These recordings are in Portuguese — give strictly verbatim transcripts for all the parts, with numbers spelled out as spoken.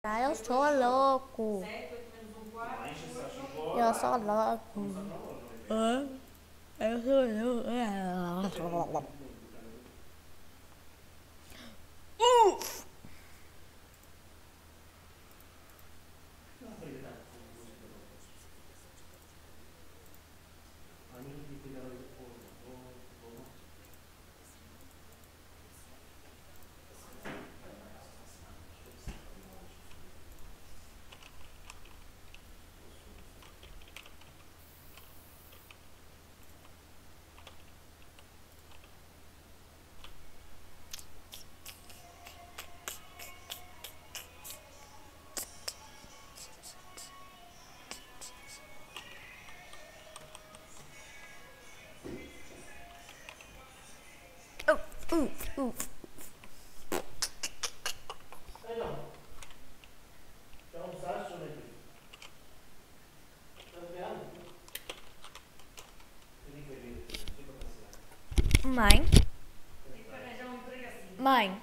Ah, eu sou louco. Eu sou louco. Ah, eu sou louco. Uf! Uf, uf, uf. Então, já almoçaste ou nem por isso? Está bem? Eu digo que é vida, fui para passear. Mãe? E para arranjar um emprego assim? Mãe?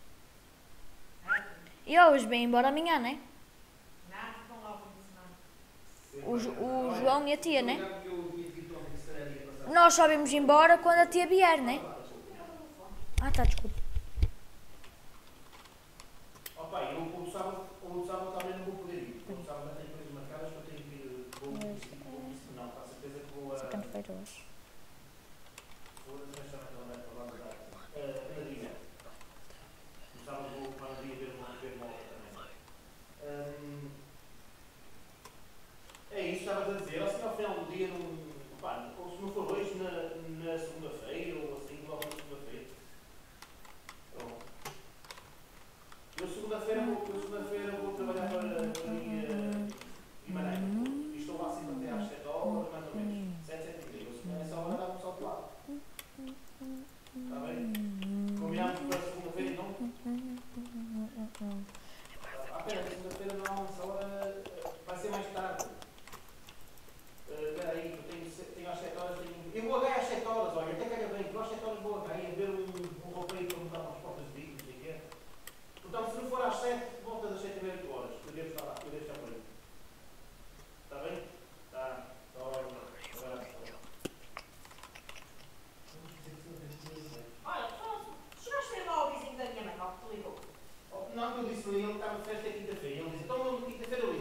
E hoje vem embora amanhã, né? Não, ficam lá o fim de semana. O, Jo- o João e a tia, né? Porque eu tinha dito ontem que se calhar ia passar. Nós só vimos embora quando a tia vier, né? Era o telefone. Ah, tá, desculpa. Opa, eu o sábado, o sábado também não vou poder ir. O sábado já tenho coisas marcadas que eu tenho que ir. Vou, vou, não, com a certeza que vou a. Segunda-feira hoje. Foda-se, mas também não vai falar da data. A Nadinha. No sábado vou para a Nadinha ver uma ver uma obra também. Hum, É isso, estavas a dizer. Assim, ao final do dia, não, pá, ou se não for hoje, na, na segunda-feira, ou assim, logo na segunda-feira. Pronto. Eu segunda-feira vou, eu segunda-feira vou trabalhar para, para ir Guimarães. E estou lá sempre até às sete horas, mais ou menos. sete, sete e meia. Eu nessa hora dá um salto lá. Está bem? Combinamos para segunda-feira então? Ah, pera, segunda-feira não, essa hora vai ser mais tarde. Espera uh, aí, eu tenho, tenho às sete horas, tenho... Eu vou a Gaia às sete horas, olha, até calha bem, que às sete horas vou a Gaia ver um, um roupeiro para montar umas portas de bico, não sei o quê. Portanto, se não for às sete, volta das sete e meia, oito horas. Eu devo estar lá, eu devo estar por aí. Está bem? Está. Está hora, agora está. Olha, chegaste a ir lá ao vizinho da minha mãe, não, que te ligou? Não, que eu disse-lhe, ele estava de festa quinta-feira. Ele disse, então, quinta-feira eu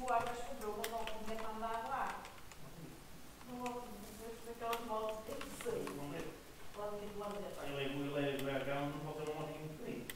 o Arcas comprou uma volta de metal de água. Não volta de aquelas voltas de seis. Não é? Pode vir do lado dele. Ah, ele é ele é dragão, não pode ter uma motinha muito pequenina.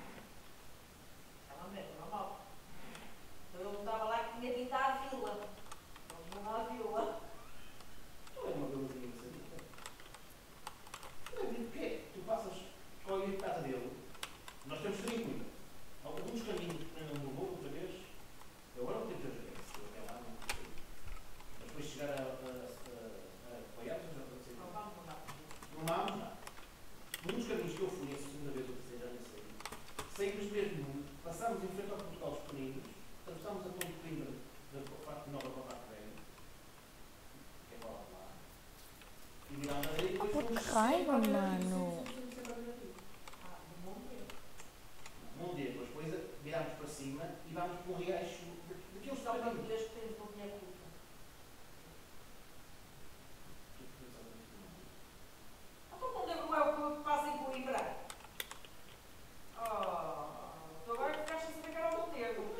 Ela mete uma moto. Então ele estava lá que tinha vindo à vila. Ele não à vila. Não é uma garotinha de sair. Não é porque tu passas, escolhe a casa dele. Nós temos que ter cuida. Alguns caminhos que ainda não levou outra vez. Eu agora não tenho que ver se eu até lá não sei. Mas depois chegar a apoiar, já pode ser. Não vamos mudar. Não vamos nada. Num dos caminhos que eu fui a segunda vez ou terceira, já nem sei. Saímos mesmo, passámos em frente ao Portugal dos Pequeninos, atravessámos a ponte de Coimbra da parte nova para a parte velha. Que é para lá de lá. E virámos a direita e depois Por fomos que raiva, sempre para a mano? direita, sempre para a direita. Ah, do mundo mesmo. Num dia, depois, depois virámos para cima e vamos para um riacho daqueles que Sabe estavam que ali. desde que tens um dinheiro curto. Então não lembro é o que passa em Coimbra. Oh, tu agora ficaste a saber que era o Monteiro.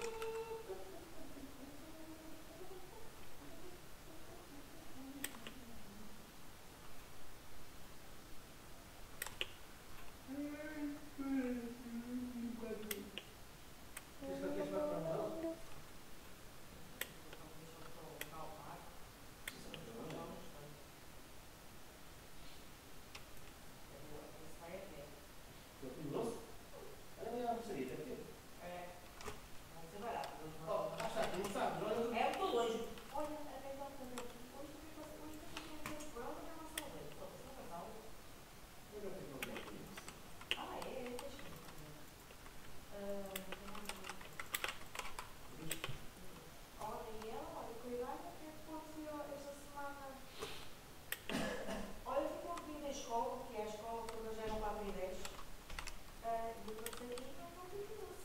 Este aqui é para para nós. Eu fui doce. Olha bem a almoçaria, deve ter. Oh, ah, está, não sabes, olha. É muito longe. Olha, até agora também. Hoje também passei. Hoje também tem que ver. Ela também é uma saudade. Só você não casal. Eu não tenho problema com isso. Ah, é? É, deixa eu ver. Olha, e ela, olha, cuidado, que depois eu, esta semana. Olha, ficou aqui na escola, que é a escola que eles eram quatro e dez. E eu passei aqui e não vi doce.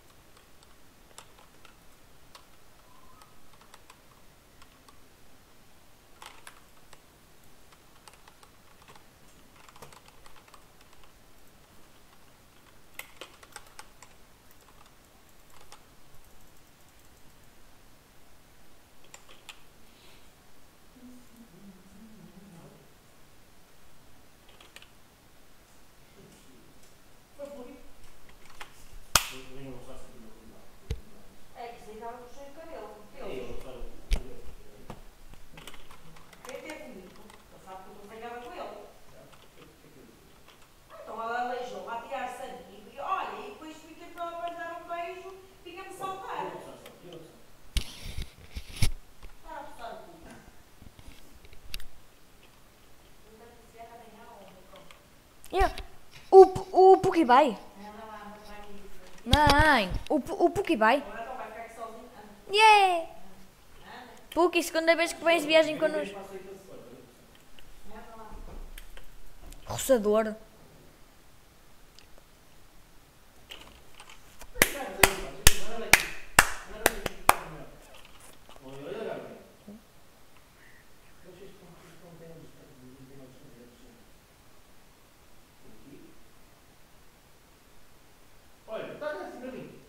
Foi por isso. Eu venho almoçar sempre no final. É que se estava cheio de cabelo. Eu Deus. vou almoçar o Quem teve comigo? Você sabe que eu estou zangada com ele. Então ela aleijou-me a tirar-se a mim. E olha, e depois fica para para lhe dar um beijo, fica-me saltar. Está a postar o cu. Não deve ser amanhã ou pronto. Yeah. O, o Puki vai. Anda lá, anda para aqui. Mãe, o, Pu- o Puki vai. Agora então vai ficar aqui sozinho. Anda. Yeah! Anda. Puki, segunda vez que vens de viagem connosco. Anda lá. Roçador. Olha, está assim para mim.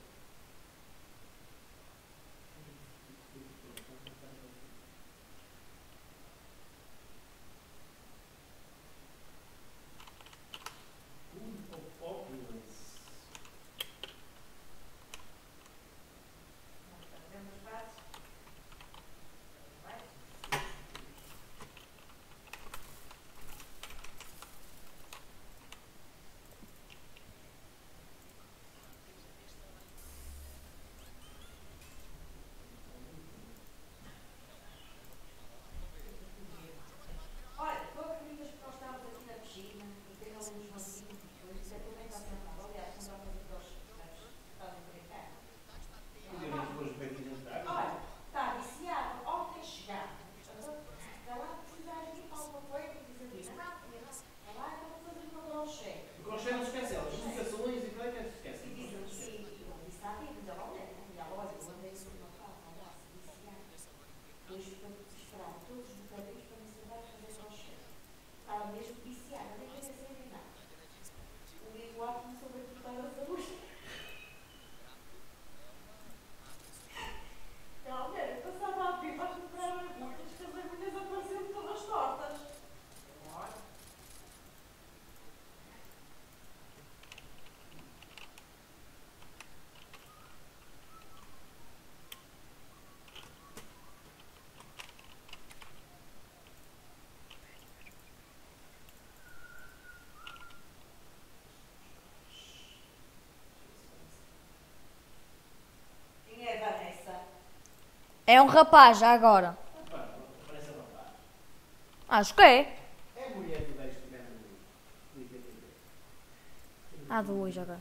É um rapaz, já agora. Pá, parece a rapaz. Acho que é. É a mulher do gajo que ganha no I P T V. Há dois agora.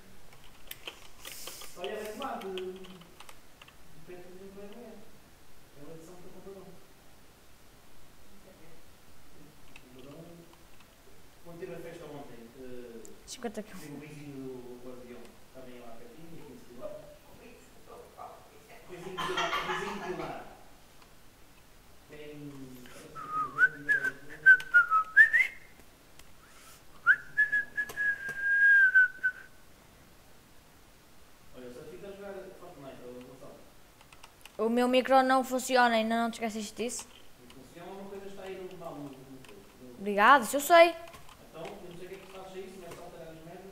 Olha, é lá de. De preto de emprego é. É a eleição para comprador. Comprador. Quando teve a festa ontem, eh, cinquenta quilos. teve o vizinho do acordeão. Também lá pertinho, e quinze quilómetros. O vizinho de lá. O vizinho de lá. Tem. Olha, só fica a jogar Fortnite, ou Gonçalo. O meu micro não funciona, ainda não te esqueceste disso? Não funciona, uma coisa está aí no mal no no- Obrigado, isso eu sei. Então, eu não sei o que é que tu fazes a isso, mas só alterar as merdas.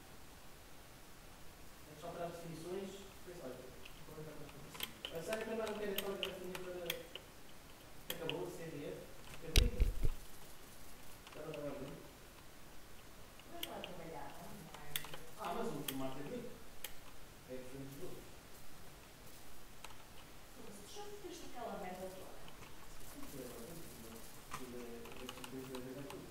É só alterar as definições. Depois, olha, vou colocar mais para cima. Olha, sabe que agora não quero aquela grafinha para. Acabou o C D F? Acabou? Estava a trabalhar bem. Mas vai trabalhar, não é? Ah, mas o formato é bonito. É diferente dos outros. Tu já fizeste aquela merda toda? Isso é verdade. Tudo é. É tudo é verdade. Tudo.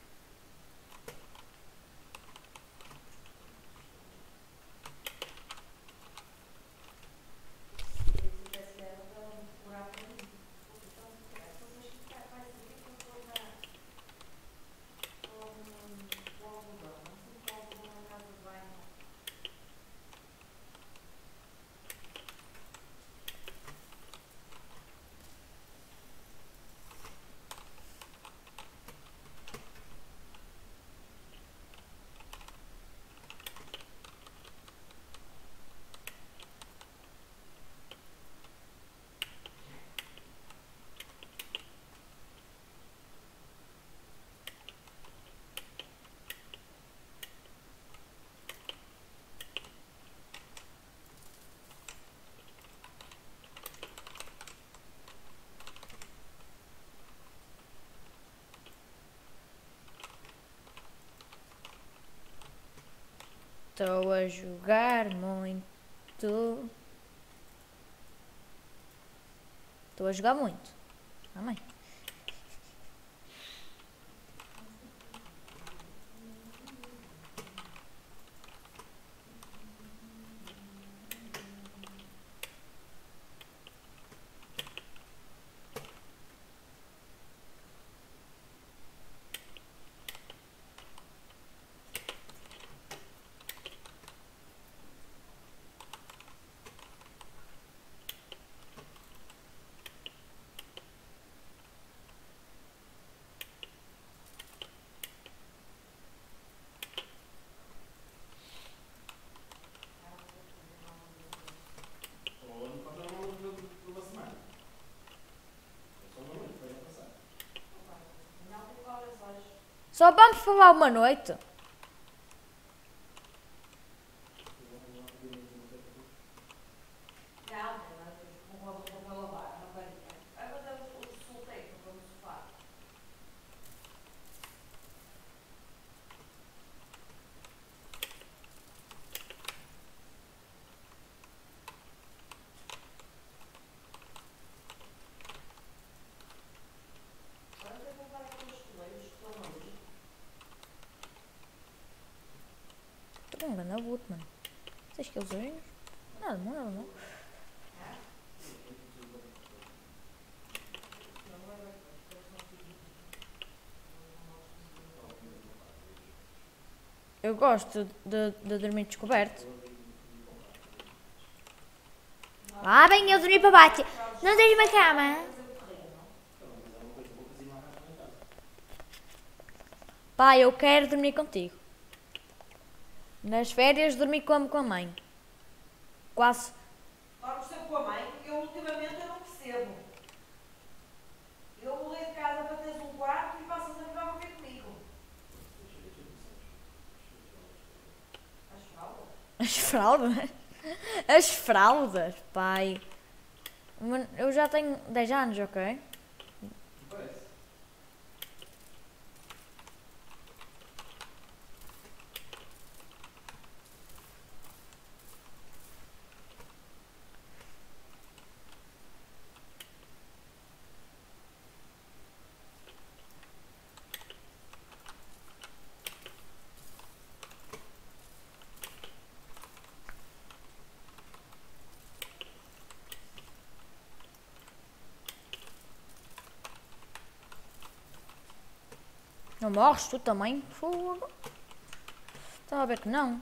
Se eu tivesse dado, ela me decorar para mim. Então, se calhar, se vocês ficarem mais aqui, eu vou na. Com o algodão. Não sei se o algodão na casa de banho. Estou a jogar muito. Estou a jogar muito. Amém. Ou não faz uma luz de uma semana. É só uma noite, vai passar. Não tem cobras hoje. Só vamos falar uma noite. Não, não, não vou para lavar, não vai. Vai fazer o solteiro para pôr no sofá. Agora tem que levar aqueles toleiros que estão ali. Estou com um grande abuto, mano. seis quilos hoje? Nada, não, nada, não. Não leva depois, porque eles são filhos. Eu gosto de, de dormir descoberto. Ah, bem, eu dormi para baixo. Não tens uma cama? Pai, eu quero dormir contigo. Nas férias dormi como com a mãe. Quase. Dorme sempre com a mãe, eu ultimamente eu não percebo. Eu mudei de casa para teres um quarto e passas a viver a viver comigo. As fraldas? As fraldas? As fraldas, pai. Mano, eu já tenho dez anos, ok? Parece. Não morres tu também? Fogo. Estava a ver que não.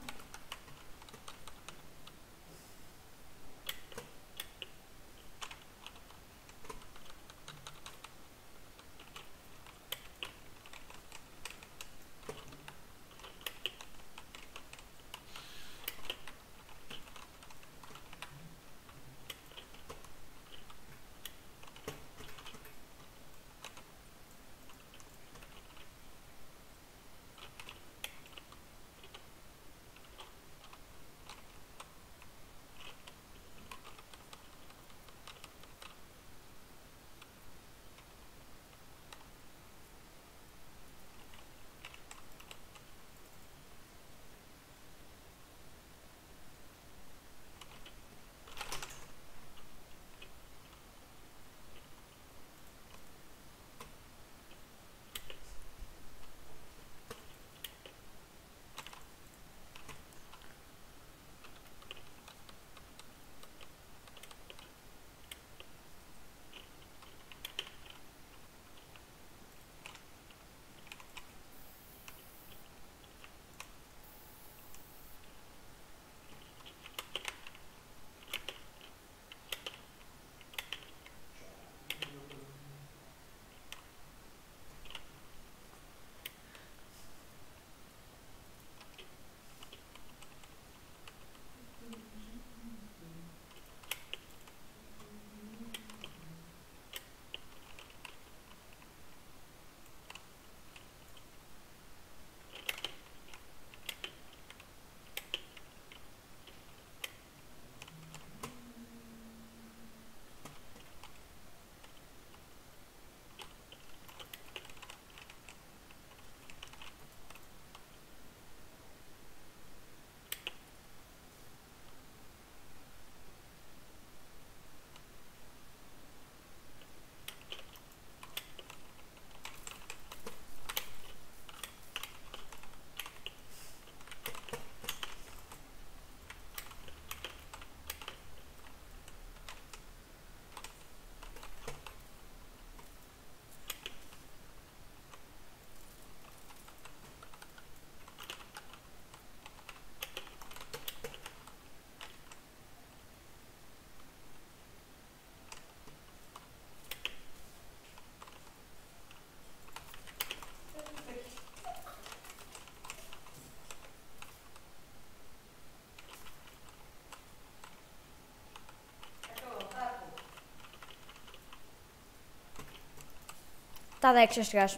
Tá Dex este gajo.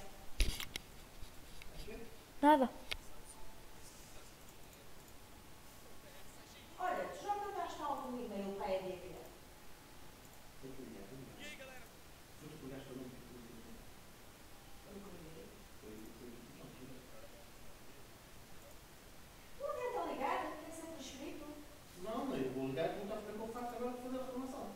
Nada. Olha, tu já mandaste algum e-mail para a E D P? Não adianta ligar, tem sempre escrito. Não, eu vou ligar e perguntar como é que eu faço agora para fazer a reclamação.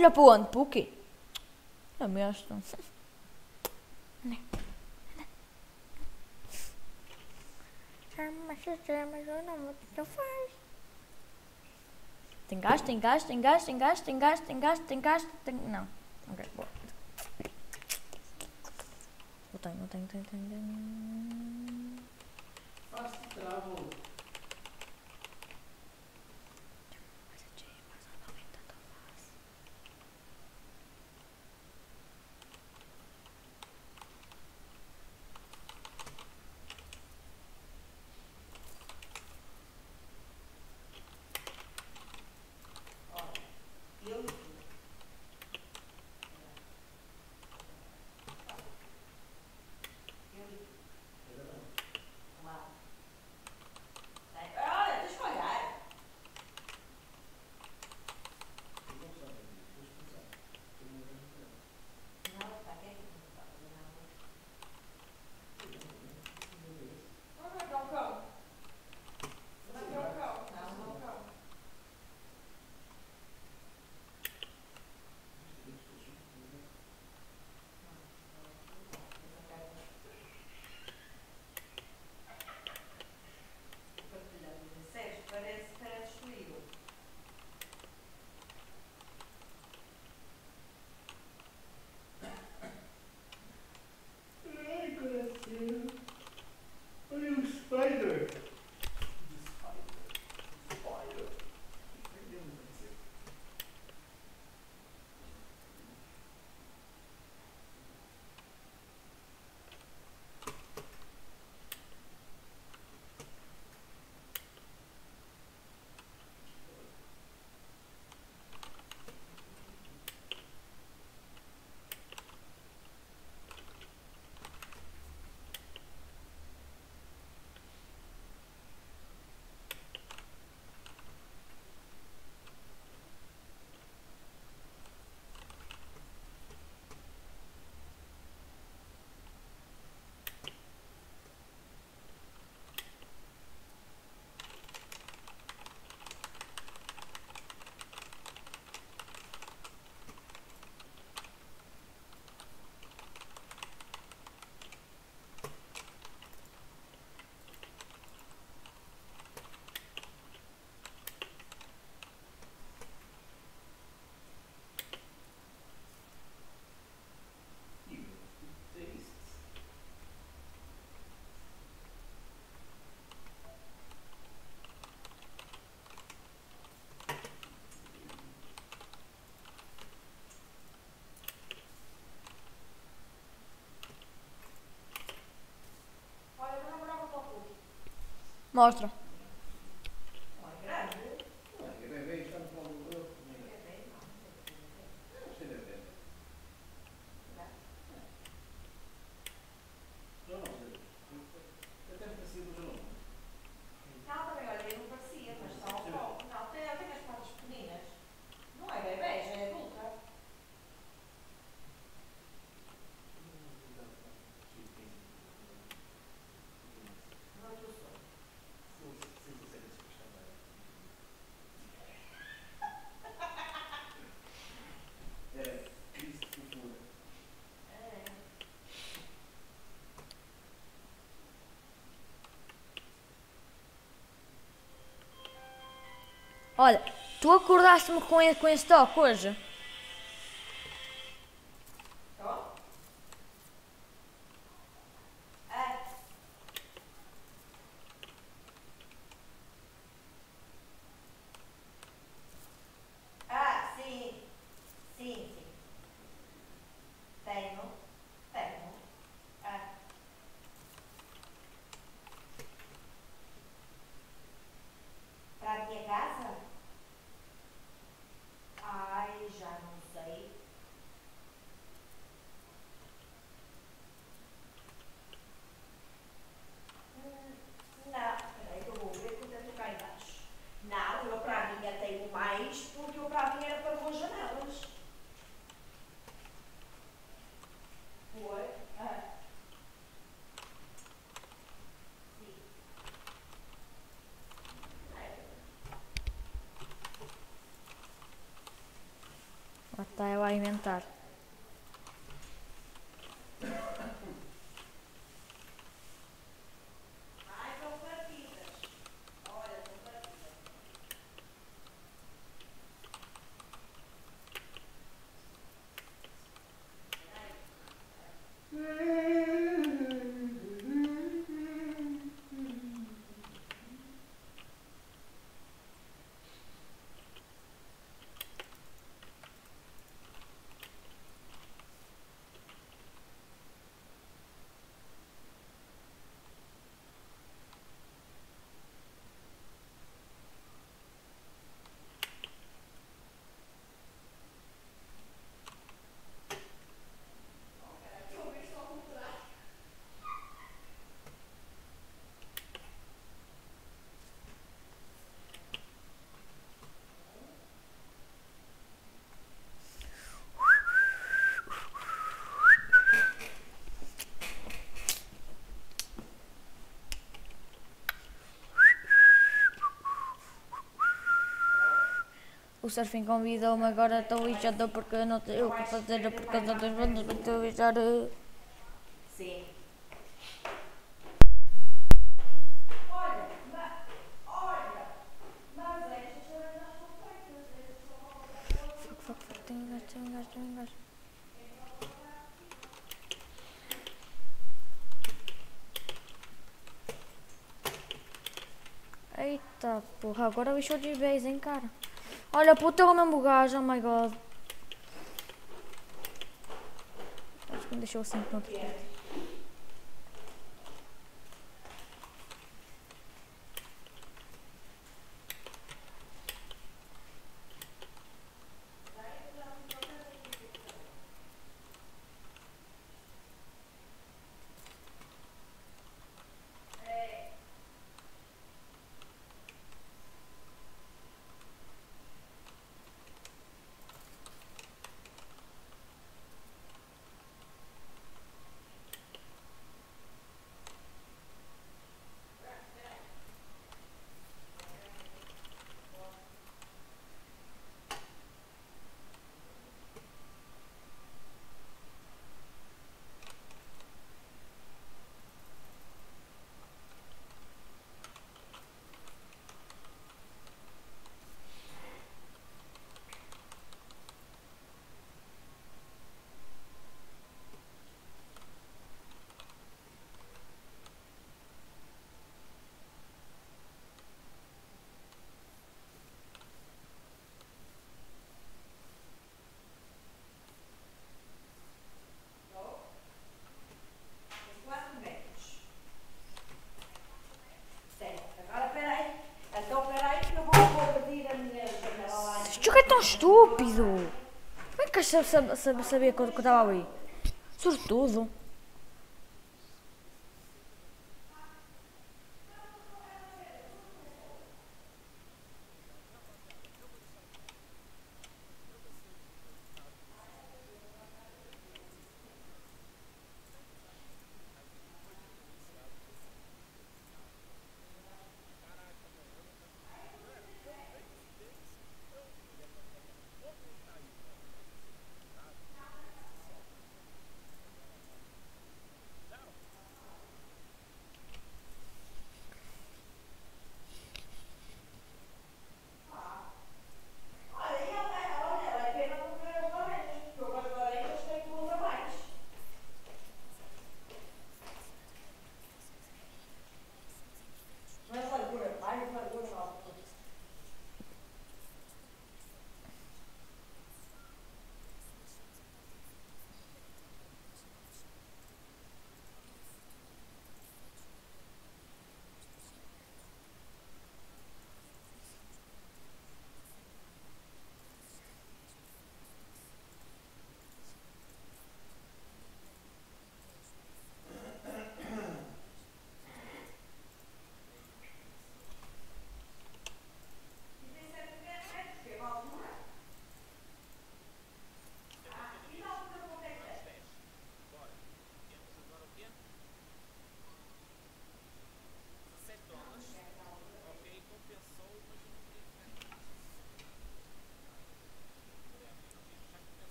olhar para onde? Para o quê? É mesmo. Mas eu não, não faz. Tem gás, tem gás, tem gás, tem gás, tem gás, tem gás, tem gás, tem... Não. Ok, boa. Eu tenho, eu tenho, tenho, tenho, tenho... Faz-te travo. Mas a Jay, mas anda bem tanto fácil. Olha, eu e tu. Eu e tu. Claro. Tem- Olha, deixa eu olhar. Não, está quieto, não está a fazer nada. Não, não é que é um cão. Não é que é um cão. Não, não é um cão. O patrulhão do Sérgio parece, parece destruído. Ai, coração. Olha o Spider. The Spider. Spider. You taste. Olha, vou namorar com o Tofu. Mostra. Não é grande. Não é bebê, está no pau do outro. É bebê, não. Não sei bebê. Não, não sei. Até parecia do João. Não, também olha, não parecia, mas só o foco. Não, tem, tem as patas pequeninas. Não é bebê, já é adulta. Não é o teu sonho. Era triste fofura. É. Olha, tu acordaste-me com, e- com esse toque hoje? Ó. Ah. Ah, sim. Sim, sim. Tenho. Tenho. Ah. Para a minha casa? Ai, já. está ela a inventar. Ai, estão partidas. Olha, estão partidas. O Surfing convidou-me agora, estou lixada porque eu não tenho o que fazer por causa das bandas, não estou a lixar. Sim. Olha, mas, olha, mas estas coisas já estão feitas. Estas só falta. Fuck, fuck, fuck, tenho um gajo, tenho um gajo, tenho um gajo. Eita porra, agora lixou de vez, hein, cara. Olha, puta, o mesmo gajo, oh my god. Acho que me deixou assim pronto. quatro metros. Certo. Agora peraí. Então peraí que eu vou convertir a minha janela lá. Este jogo é tão estúpido. Como é que eu sabia, sabia, sabia que eu estava ali? Sortudo.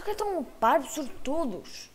que é tão parvo, sortudos?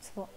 Só.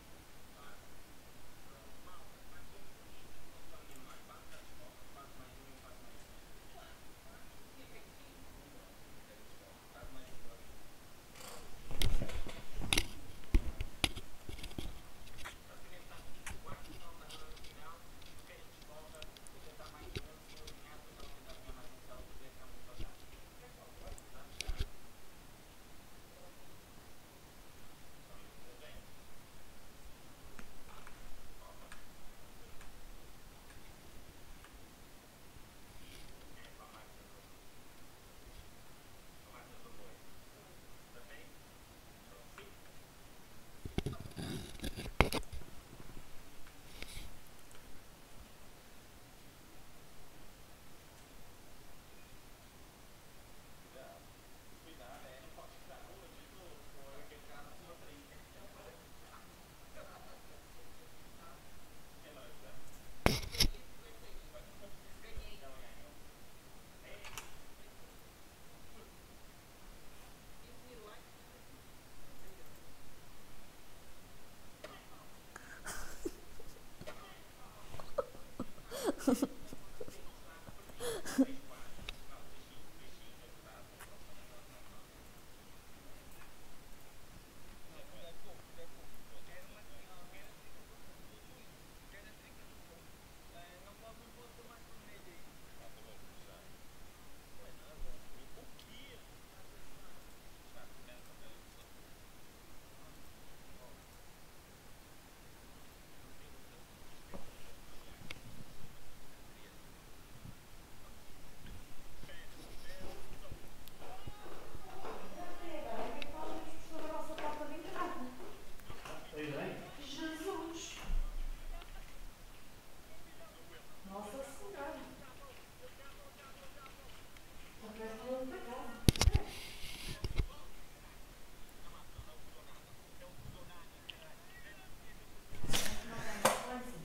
Jesus! Nossa Senhora! Já parece que eu vou para casa. Não tem consequência.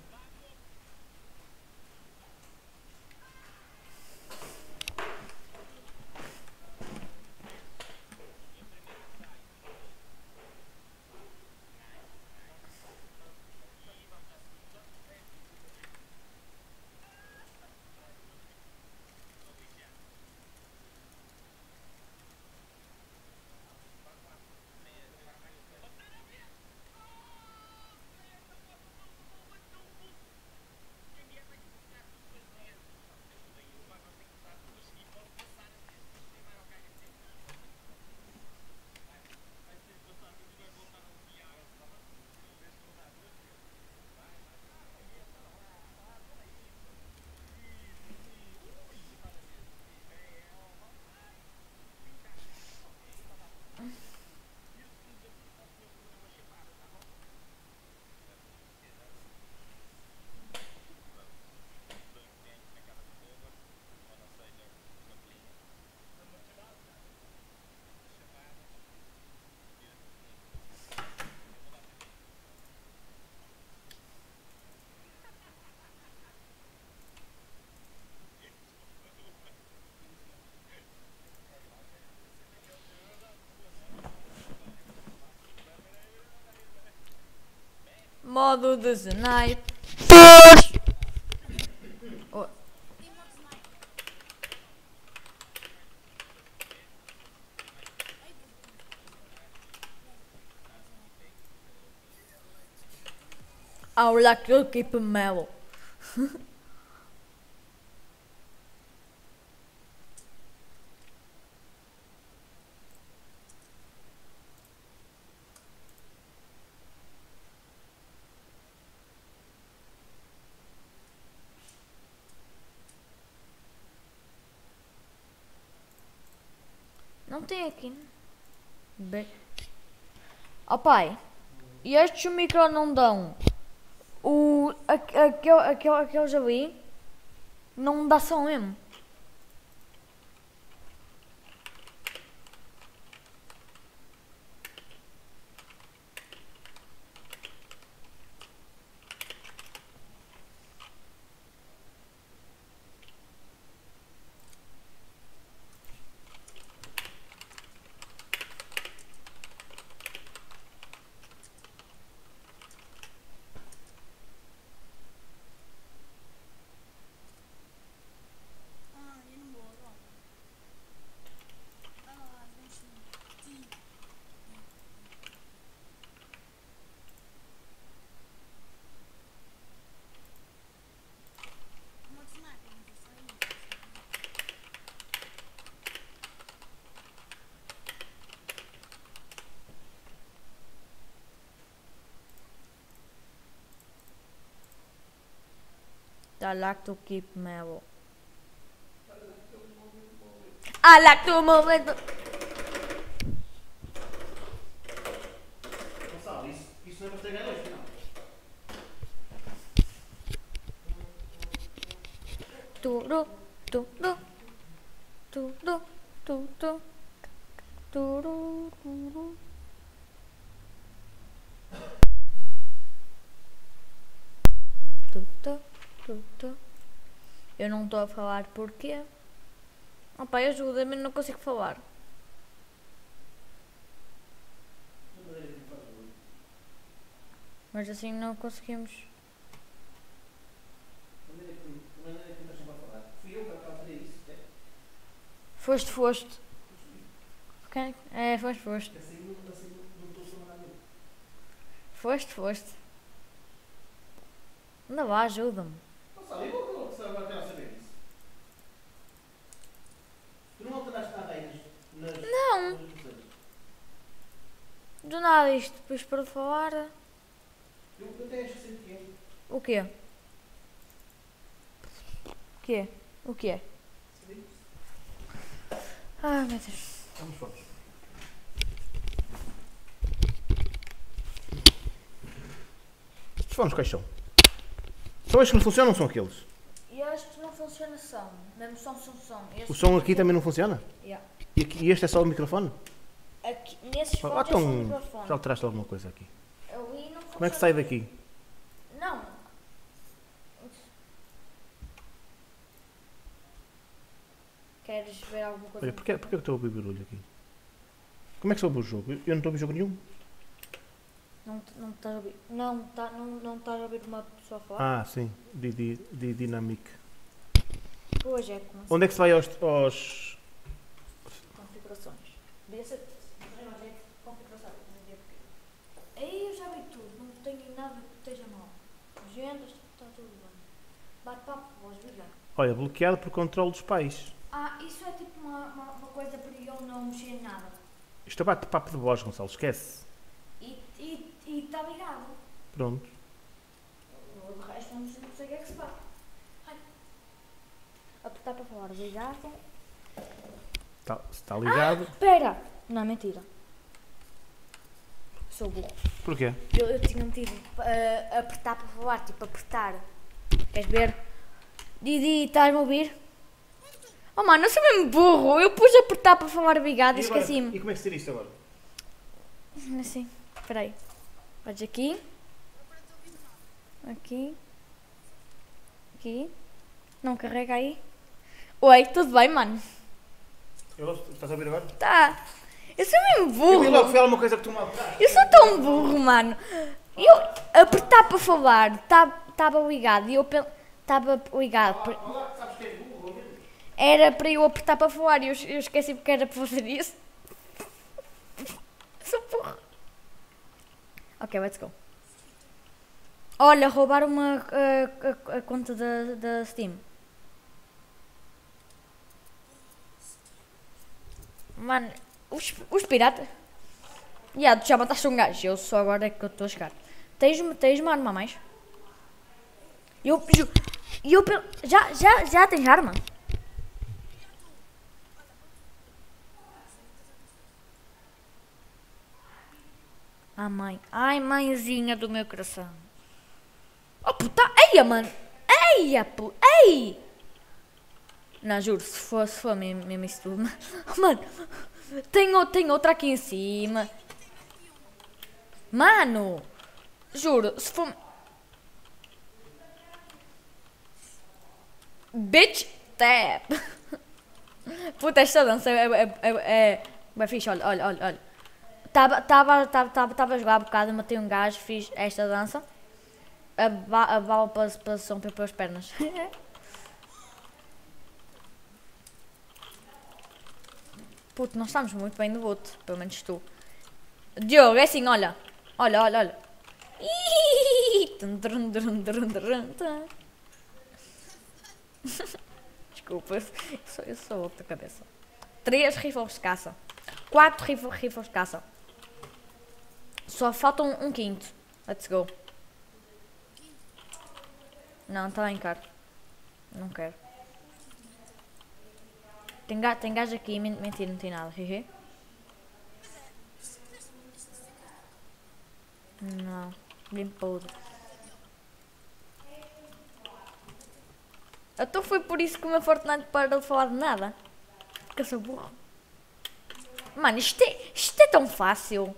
Modo de snipe. Oh. I would like to keep a medal. Não tem aqui. Bem. Ó pai, e estes micro não dão. O, aquele, aquele, aqueles ali não dá som mesmo. I like to keep mellow. I like to move it. Gonçalo, isso, isso não é para estragar hoje, não? Turu, turu, turu, turu, turu, turu. Tutu, tutu. Eu não estou a falar porquê. Oh pai, ajuda-me, não consigo falar. Mas assim não conseguimos. Foste, foste. Ok? É, foste, foste. Foste, foste. Anda lá, ajuda-me. Gonçalo, e vou que agora quero saber isso. Tu não alteraste nada aí nas... nas Não. nas notícias? Do nada isto, depois para de falar. Eu, eu até acho que sei o que é. O quê? O quê? O quê? Ai meu Deus. Vamos fotos. Os fones quais são? São estes que não funcionam ou são aqueles? E estes não funcionam som, mesmo som, som, som. O som aqui também não funciona? Yeah. E, aqui, e este é só o microfone? Aqui, nesses Ah, fones é só o então, microfone. já alteraste alguma coisa aqui. Ali não Como é que funciona. sai daqui? Não. Queres ver alguma coisa? Olha, porquê, porquê que eu estou a ouvir barulho aqui? Como é que soube o jogo? Eu eu não estou a ouvir jogo nenhum. Não, não estás a ouvir? Não, tá, não, não estás a ouvir uma pessoa falar? Ah, sim. De, de, de Dynamic. Pois é, como Onde é que se vai aos... aos... configurações. Devia ser. Configurações. Aí eu já vi tudo, não tenho nada que esteja mal. Agendas, está tudo bem. Bate papo, vou desligar. Olha, bloqueado por controle dos pais. Ah, isso é tipo uma, uma, uma coisa para eu não mexer em nada. Isto é bate-papo de voz, Gonçalo. Esquece. E e e está ligado. Pronto. O resto não sei, não sei o que é que se faz. Ai. Apertar para falar, ligado. Está está ligado. Espera! Não, mentira. Sou burro. Porquê? Eu, eu tinha metido uh, apertar para falar, tipo apertar. Queres ver? Didi, estás-me a ouvir? Oh mano, eu sou mesmo burro. Eu pus apertar para falar obrigado e esqueci-me. E como é que se tira isto agora? Assim, espera aí. Vais aqui. Aqui. Aqui. Não carrega aí. Oi, tudo bem, mano? Eu, estás a ouvir agora? Tá. Eu sou mesmo Eu vi logo que burro. foi alguma coisa que tu me alteraste. Eu sou tão burro, mano. Eu apertar para falar, estava ligado e eu estava ligado. per- Olá, sabes que és burro, mesmo? Era para eu apertar para falar e eu, eu esqueci porque era para fazer isso. Sou burro. Ok, let's go. Olha, roubaram uma, a, a- a conta da, da Steam. Mano, os, os piratas. Ya, tu já mataste um gajo. Eu só agora é que eu estou a chegar. Tens, tens uma arma a mais? Eu, eu, eu pe- já, já, já tens arma? Ah, mãe. Ai, mãezinha do meu coração. Oh, puta. Eia, mano. Eia, pu. Ei. Não, juro, se for, se for mesmo, mesmo isso tudo. Mano, tem, o- tem outra aqui em cima. Mano. Juro, se for... Bitch tap. Puta, esta dança é, é, é, é, é fixe, olha, olha, olha, olha. Tava, tava, tava, tava, tava a jogar há bocado, matei um gajo, fiz esta dança. A, ba a bala passou pelas pernas. Puto, nós estamos muito bem no bote, pelo menos tu. Diogo, é assim, olha. Olha, olha, olha. Desculpa, eu sou, eu sou outra cabeça. Três rifles de caça. Quatro rifles, rifles de caça. Só falta um, um quinto. Let's go. Não, está bem caro. Não quero. Tem gajo, tem gajo aqui, men- mentira, não tem nada. Hehe. Não, bem podre. Então foi por isso que o meu Fortnite parou de falar de nada. Porque eu sou burro. Mano, isto é, isto é tão fácil.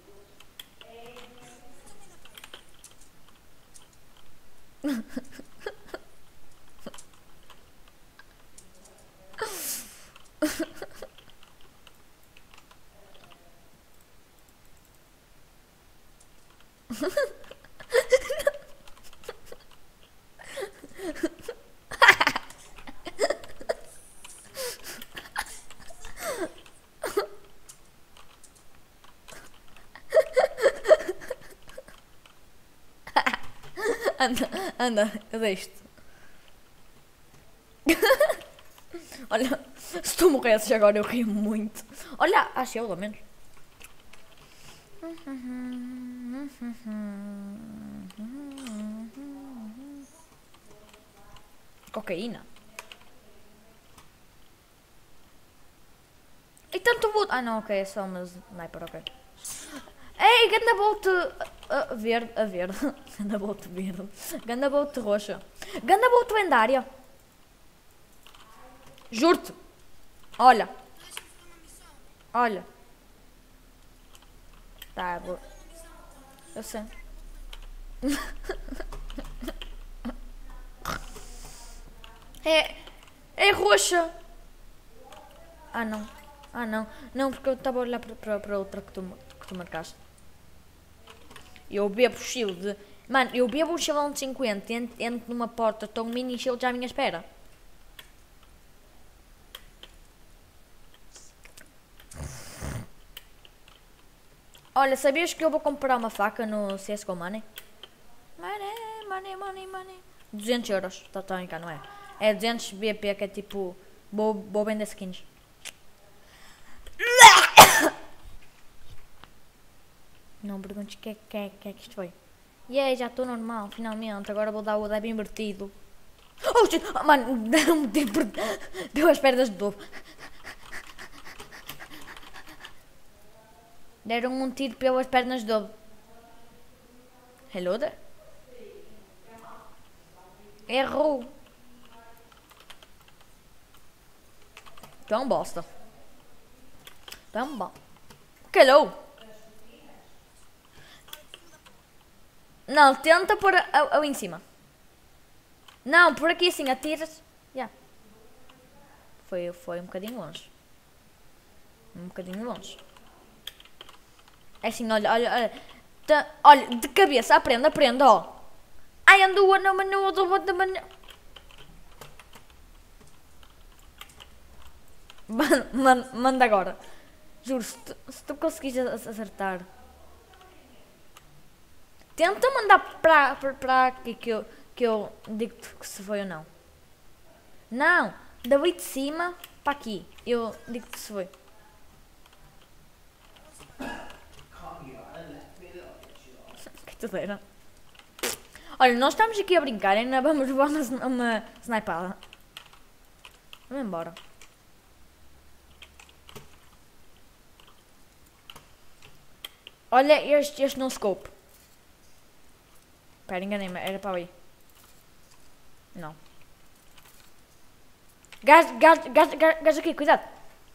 Anda, anda, eu deixo-te. Olha, se tu morresses agora eu rio muito. Olha, acho eu, pelo menos. Cocaína. E tanto boot. Ah não, ok, é só uma sniper, ok. Ei, ganda bolt a verde, a verde. Ganda bolt verde. Ganda bolt roxa. Ganda bolt lendária. Juro-te. Olha. Olha. Tá, vou. Eu sei. É. É roxa. Ah não. Ah não. Não, porque eu estava a olhar para outra que tu, que tu marcaste. Eu bebo shield. Mano, eu bebo um shieldão de cinquenta. Entro, entro numa porta, estou um mini shield já à minha espera. Olha, sabias que eu vou comprar uma faca no C S G O Money? Money, money, money, money. duzentos euros. Tá, tá, cá, não é? É duzentos B P, que é tipo. Vou, vou vender skins. Não perguntes o que, que, que é que isto foi. E aí, já estou normal, finalmente. Agora vou dar o deb invertido. Oh shit! Oh, mano, deu-me tipo. Deu as pernas de novo. Deram um tiro pelas pernas de ovo. Hello there? Errou. Tão bosta. Tão bom. Calhou. Não, tenta pôr ali em cima. Não, por aqui assim, atiras. Já. Yeah. Foi, foi um bocadinho longe. Um bocadinho longe. É assim, olha, olha, olha. Tá, olha, de cabeça, aprenda, aprenda, ó. I am the one, no, no, the one, the one. Manda, manda agora. Juro, se tu, se tu conseguires acertar. Tenta mandar para, para, para aqui que eu, que eu digo que se foi ou não. Não, dali de cima para aqui. Eu digo que se foi. Que tudo era. Olha, nós estamos aqui a brincar, ainda vamos levar uma, uma snipada. Vamos embora. Olha este, este no scope. Espera, enganei-me, era para aí. Não. Gás, gás, gás, gás, gás aqui, cuidado.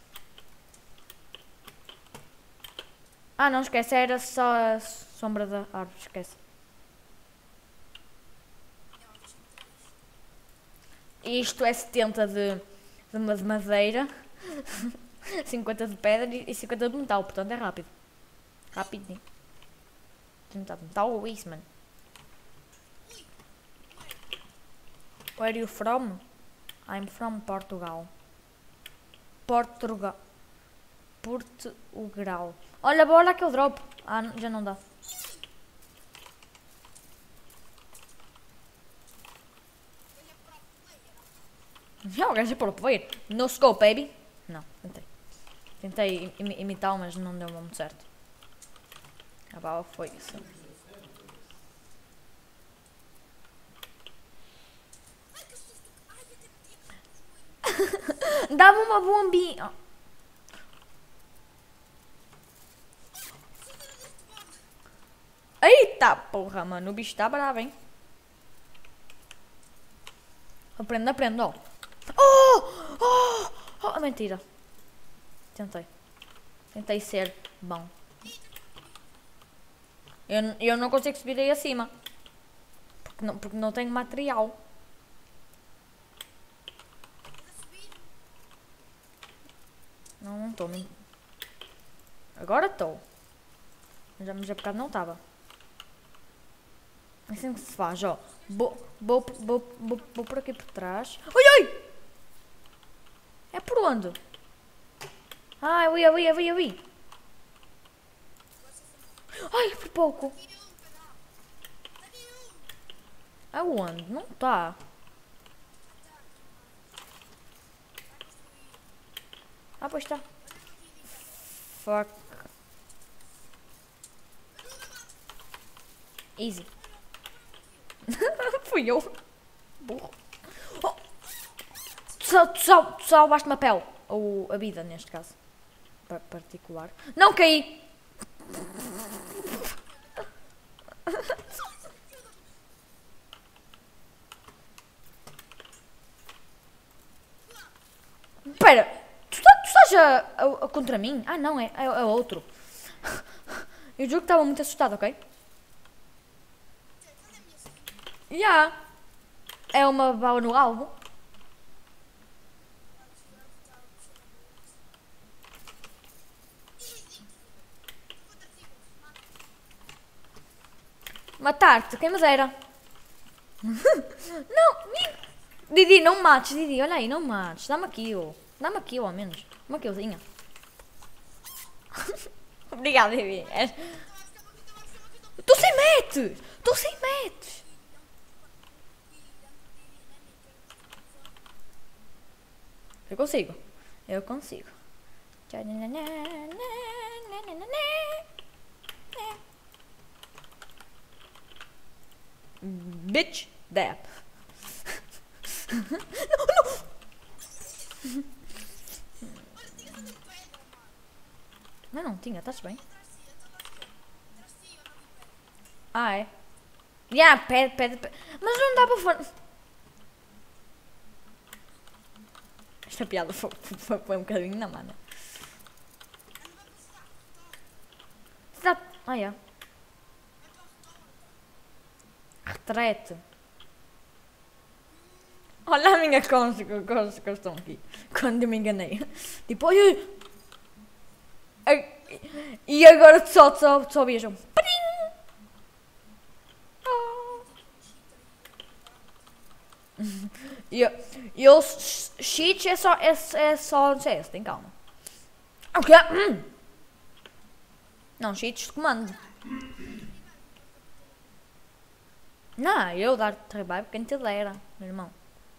Ah, não, esquece, era só a sombra da árvore, esquece. Isto é setenta de, de, de madeira, cinquenta de pedra e cinquenta de metal, portanto é rápido. Rapidinho. De metal ou isso, mano. Where are you from? I'm from Portugal. Portugal. Portugal. Olha, bora aquele drop. Ah, já não dá. Já, o gajo é pro player. No scope, baby. Não, tentei. Tentei im imitar, mas não deu muito certo. A bala foi isso. Dava uma bombinha. Eita porra, mano. O bicho tá bravo, hein? Aprenda, aprenda, ó. Oh! Oh! Oh! Mentira. Tentei. Tentei ser bom. Eu, eu não consigo subir aí acima. Porque não, porque não tenho material. Não, não estou. Agora estou. Já, mas há bocado não estava. É assim que se faz, ó. Vou, vou, vou, vou, vou por aqui por trás. Ui, ui! É por onde? Ah, eu vi, eu vi, eu vi, eu vi. Ai, por pouco. Aonde? Não tá. Ah, pois tá. Fuck. Easy. Fui eu. Burro. Oh. Tu, sal, tu, sal, tu salvaste-me a pele. Ou a vida, neste caso. Pa particular. Não caí! Espera, tu, tá, tu estás a, a, a contra mim? Ah não, é, é, é outro. Eu juro que estava muito assustado, ok? Já. Yeah. É uma bala no alvo. Matar-te, quem me dera. Não, Didi, não mates, Didi, olha aí, não mates. Dá-me aqui, ó. Dá-me aqui, ao menos. Uma killzinha. Obrigada, Didi. Estou sem metes! Estou sem metes! Eu consigo. Eu consigo. Bitch, that. Não, não. Não, não tinha, estás bem? Ah, é? Já, yeah, pede, pede, pede. Mas não dá para fora. Esta piada foi, foi, foi um bocadinho na mana. Dá... Ah, é. Retrete. Olha a minha concha que eu que estão aqui. Quando eu me enganei. Tipo, oi, oi. E agora só, só, só viajam. E eu, eu cheat é só, é, é só no C S, tem calma. O quê? Hum. Não, cheats de comando. Não, eu dar revive quem te dera, meu irmão.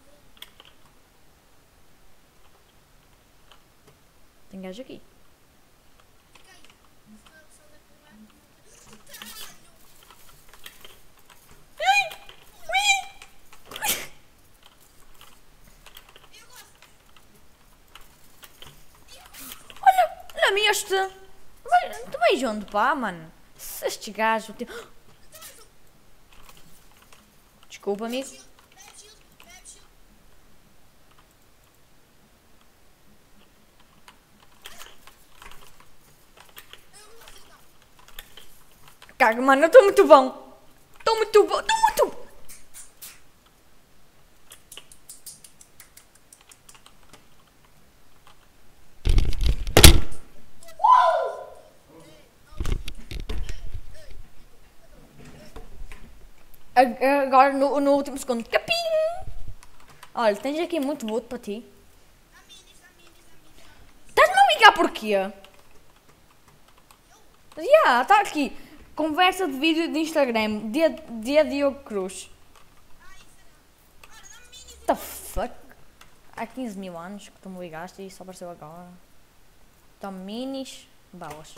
Tem gajo aqui. Olha, olha-me este. Tu vais onde, pá, mano? Este gajo. Tipo... Desculpa, amigo. Caga, mano, eu estou muito bom. Estou muito bom. Estou muito... Agora no, no último segundo. Capim! Olha, tens aqui muito voto para ti. Estás-me a ligar porquê? Já, yeah, está aqui. Conversa de vídeo de Instagram. Dia, dia Diogo Cruz. What the fuck? Há quinze mil anos que tu me ligaste e só apareceu agora. Então, minis, balas.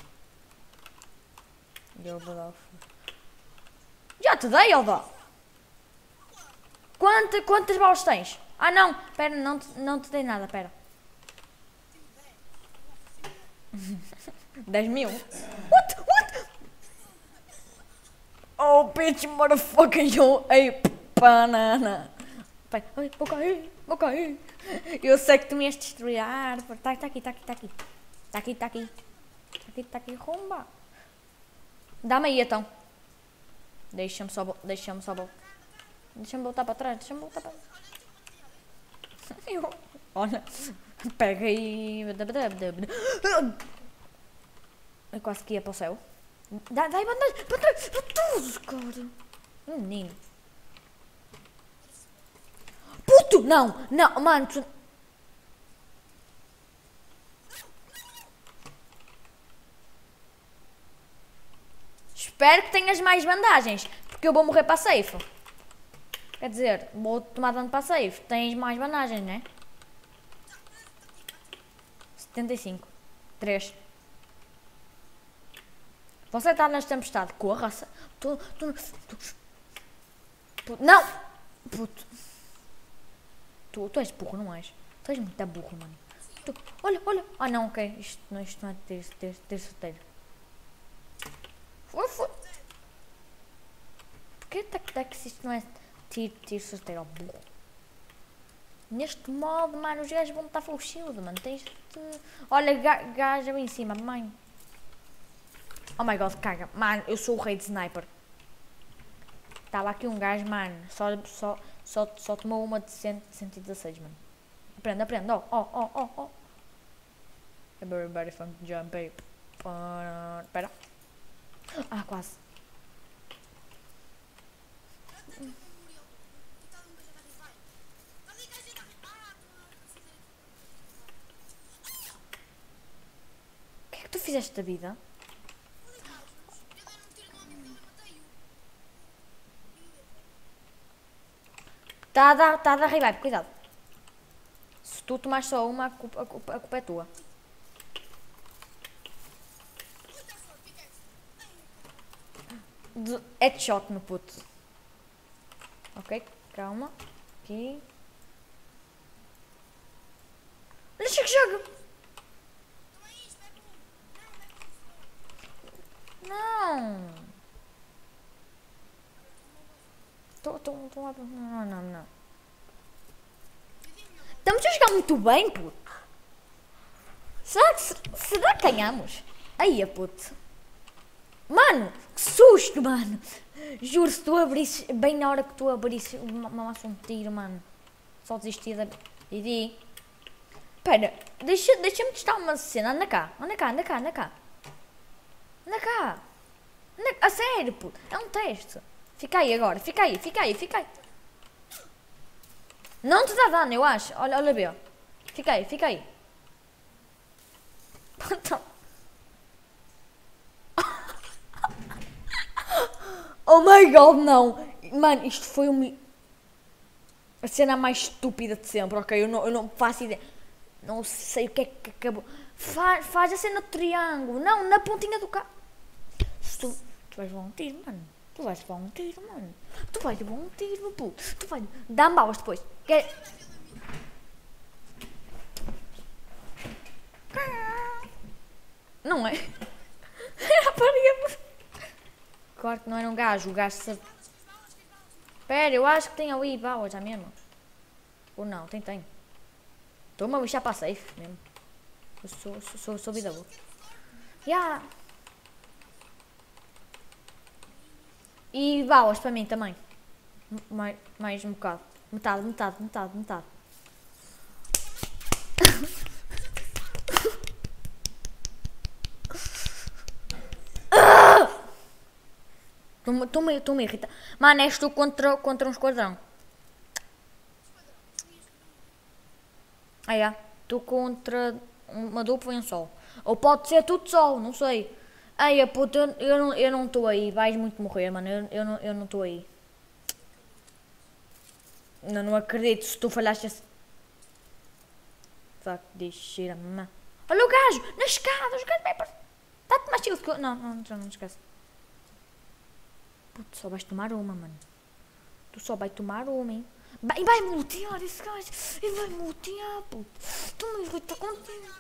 Eu vou dar. Já te dei, Alda! Quantas, quantas balas tens? Ah, não. Pera, não te, não te dei nada, pera. dez mil? What? What? Oh, bitch, motherfucking yo. Ei, banana. Pai, ai, vou cair, vou cair. Eu sei que tu me ias destruir a árvore. Tá, tá aqui, tá aqui, tá aqui. Tá aqui, tá aqui. Tá aqui, tá aqui, rumba. Dá-me aí, então. Deixa-me só, deixa-me só, deixa-me voltar para trás, deixa-me voltar para eu, olha, pega aí. Eu quase que ia para o céu. Dá, dá aí bandagem, para trás, para tudo, cara. Menino. Puto, não, não, mano, tu... Espero que tenhas mais bandagens, porque eu vou morrer para a safe. Quer dizer, vou tomar dano para a safe. Tens mais bandagens, né? setenta e cinco. três. Você está nas tempestades. Corra. Tu, tu, tu, tu, não! Puto. Tu, tu és burro, não és? Tu és muito burro, mano. Tu, olha, olha. Ah, não, ok. Isto, não, isto não é ter, ter, ter sorteiro. Foi, foi. Porquê tac-tac se isto não é tiro, tiro sorteiro ao burro? Neste modo, mano, os gajos vão estar full shield, mano. Tens de... Olha, ga gajo ali em cima, mãe. Oh my god, caga. Mano, eu sou o rei de sniper. Estava aqui um gajo, mano. Só, só, só, só tomou uma de cento e dezasseis, mano. Aprende, aprende. Ó, ó, ó, ó, ó. Everybody from jump, babe. Espera. Ah, quase. O que é que tu fizeste da vida? Está a dar, está a dar revive, cuidado. Se tu tomares só uma, a culpa, a culpa, a culpa é tua. De headshot no puto. Ok, calma. Aqui. Deixa que joga. Não. Tô, tô, tô lá. Não, não, não. Estamos a jogar muito bem, puto. Será que, será que ganhamos? Aí, puto. Mano, que susto, mano. Juro, se tu abrisses, bem na hora que tu abrisses, mamasse um tiro, mano. Só desistia da... Didi. Espera, deixa, deixa-me testar uma cena. Anda cá, anda cá, anda cá, anda cá. Anda cá. Anda, a sério, puto. É um teste. Fica aí agora, fica aí, fica aí, fica aí. Não te dá dano, eu acho. Olha, olha bem. Fica aí, fica aí. Então... Oh my god, não! Mano, isto foi um... a cena mais estúpida de sempre, ok? Eu não, eu não faço ideia. Não sei o que é que acabou. Faz, faz a cena do triângulo. Não, na pontinha do carro. Tu, tu vais levar um tiro, mano. Tu vais levar um tiro, mano. Tu vais levar um tiro, meu puto. Tu vais... Dá-me balas depois. Quer... Não é? Era a parede. Claro que não era um gajo, o gajo... Se... Espera, eu acho que tem ali balas já mesmo. Ou não, tem, tem. Estou-me a lixar para a safe mesmo. Eu sou, sou, sou, sou vida boa. Yeah. E balas para mim também. Mais, mais um bocado. Metade, metade, metade, metade. Estou-me estou-me irritar. Mano, és tu contra, contra um esquadrão. Ah, é. Tu contra uma dupla e um sol. Ou pode ser tudo sol, não sei. Ai, puta, eu, eu não eu não estou aí. Vais muito morrer, mano. Eu, eu não eu não estou aí. Não, não acredito se tu falhaste assim. Fuck this shit, mano. Olha o gajo, na escada, os gajos bem para... Está-te mais chill que eu... Não, não, não, não esquece. Puto, só vais tomar uma, mano. Tu só vais tomar uma, hein. Vai, vai mutear esse gajo. Ele vai mutear, puto. Tu me irrita contigo.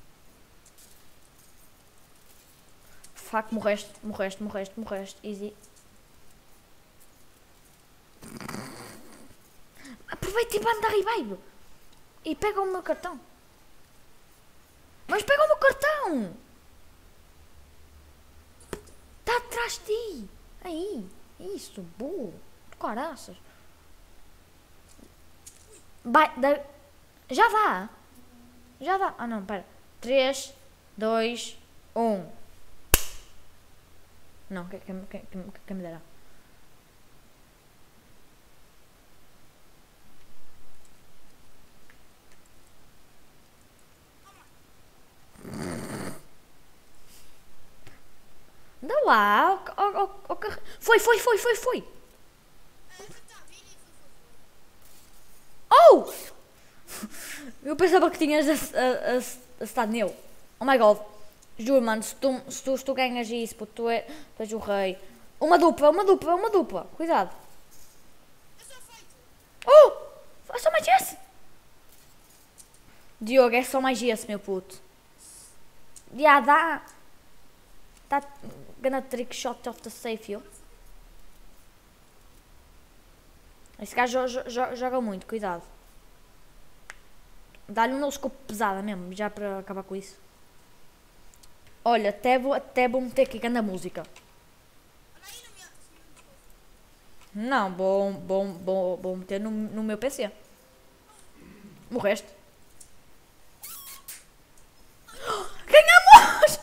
Fuck, morreste, morreste, morreste, morreste. Easy. Aproveita e vai dar revive. E pega o meu cartão. Mas pega o meu cartão. Está atrás de ti. Aí. Isso, burro. Caraças. Vai, da... Já dá. Já dá. Ah não, pera. três, dois, um. Não, quem que, que, que, que me dará? Dá lá. O, o, o, o, foi, foi, foi, foi, foi. Oh! Eu pensava que tinhas estado nele. Oh my god. Juro, mano, se tu, se tu, se tu ganhas isso, puto, tu, é, tu és o rei. Uma dupla, uma dupla, uma dupla. Cuidado. Oh! É só mais esse. Diogo, é só mais esse, meu puto. Já dá. Tá gonna trick shot of the safe, yo. Esse gajo joga, joga, joga muito, cuidado. Dá-lhe um no-scope pesada mesmo, já para acabar com isso. Olha, até vou, até vou meter aqui na música. Não, vou, vou, vou, vou meter no, no meu P C. Morreste. Ganhamos!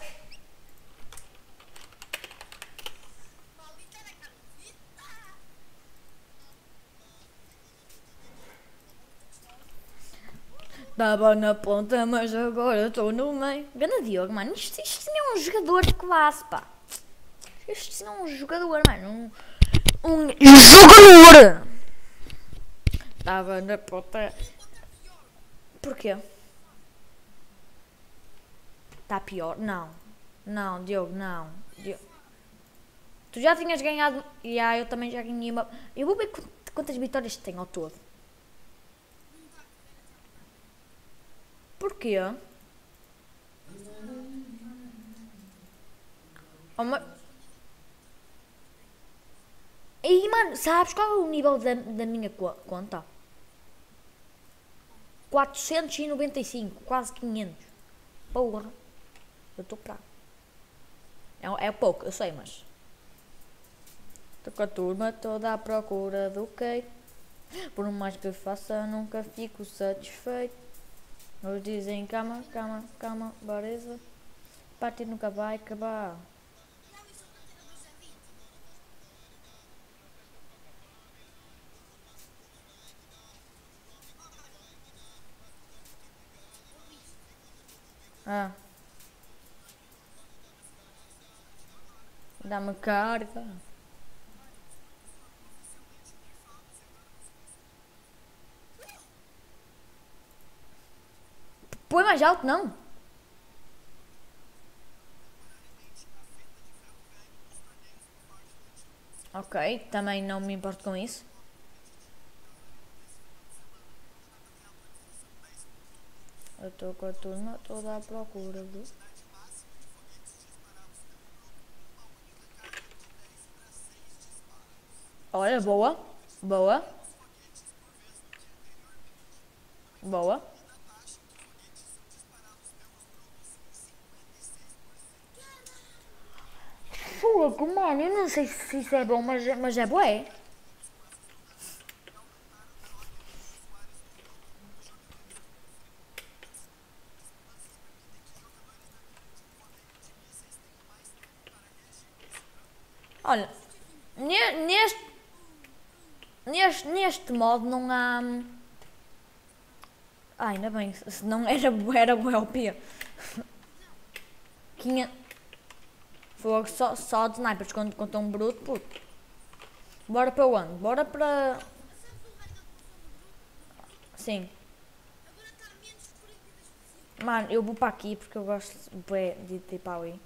Estava na ponta, mas agora estou no meio. Ganda Diogo, mano. Isto, isto não é um jogador de classe, pá. Isto não é um jogador, mano. Um, um jogador! Estava na ponta. Porquê? Está pior? Não. Não, Diogo, não. Diogo. Tu já tinhas ganhado. E yeah, eu também já ganhei uma. Eu vou ver quantas vitórias tenho ao todo. Porquê? Oh, mas... E mano, sabes qual é o nível da, da minha conta? quatrocentos e noventa e cinco, quase quinhentos. Porra. Eu estou pra. É, é pouco, eu sei, mas... Estou com a turma toda à procura do quê? Por mais que faça, nunca fico satisfeito. Nos dizem calma, calma, calma, beleza. Partir nunca vai acabar. Ah. Dá-me carga. Põe mais alto, não? Ok, também não me importo com isso. Eu estou com a turma toda à procura do... Olha, boa, boa. Boa. Fogo, mano, eu não sei se isso é bom, mas, mas é bué. Olha, neste, neste, neste modo não há... Ah, ainda bem, se não era, era bué O P. quinhentos... Fogo, só, só de snipers quando contam um bruto, puto. Bora para onde? Bora para... Sim. Mano, eu vou para aqui porque eu gosto de ir para ali.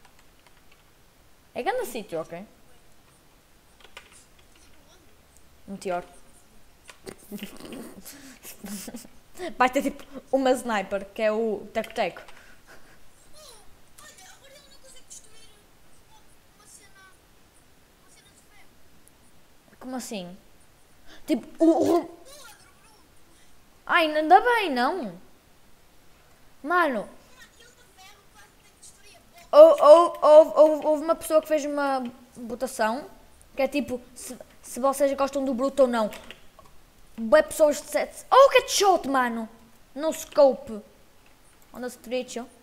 É grande sítio, ok? Meteor. Vai ter tipo uma sniper, que é o teco-teco. Olha, agora ele não consegue destruir uma, uma cena. Uma cena de ferro. Como assim? Tipo, o... o... Podre, bruto. Ai, ainda bem, não? Mano, Mano, ele de ferro quase tem que destruir a boca. ou, ou, ou, ou- houve uma pessoa que fez uma votação, que é tipo, se, se vocês gostam do Bruto ou não. Bué pessoas de sete... Oh, que shot, mano! No scope. On the street, ó.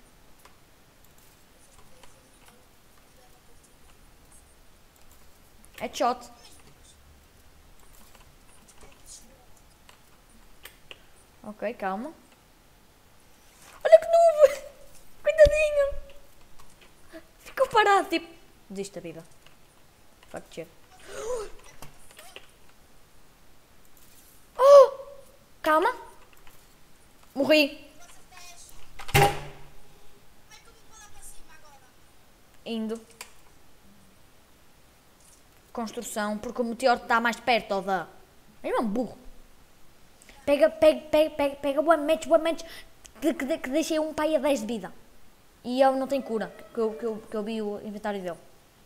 Headshot. Ok, calma. Olha que noob! Coitadinho! Ficou parado, tipo... Desiste da vida. Fuck shit. Oh! Calma. Morri. Como é que eu vou pular para cima agora? Indo. Construção, porque o meteoro está mais perto, ó da... É mesmo burro. Pega, pega, pega, pega, pega, boa mente, boa mente, que, que, que deixei um pai a dez de vida. E ele não tem cura, que eu, que eu, que eu vi o inventário dele.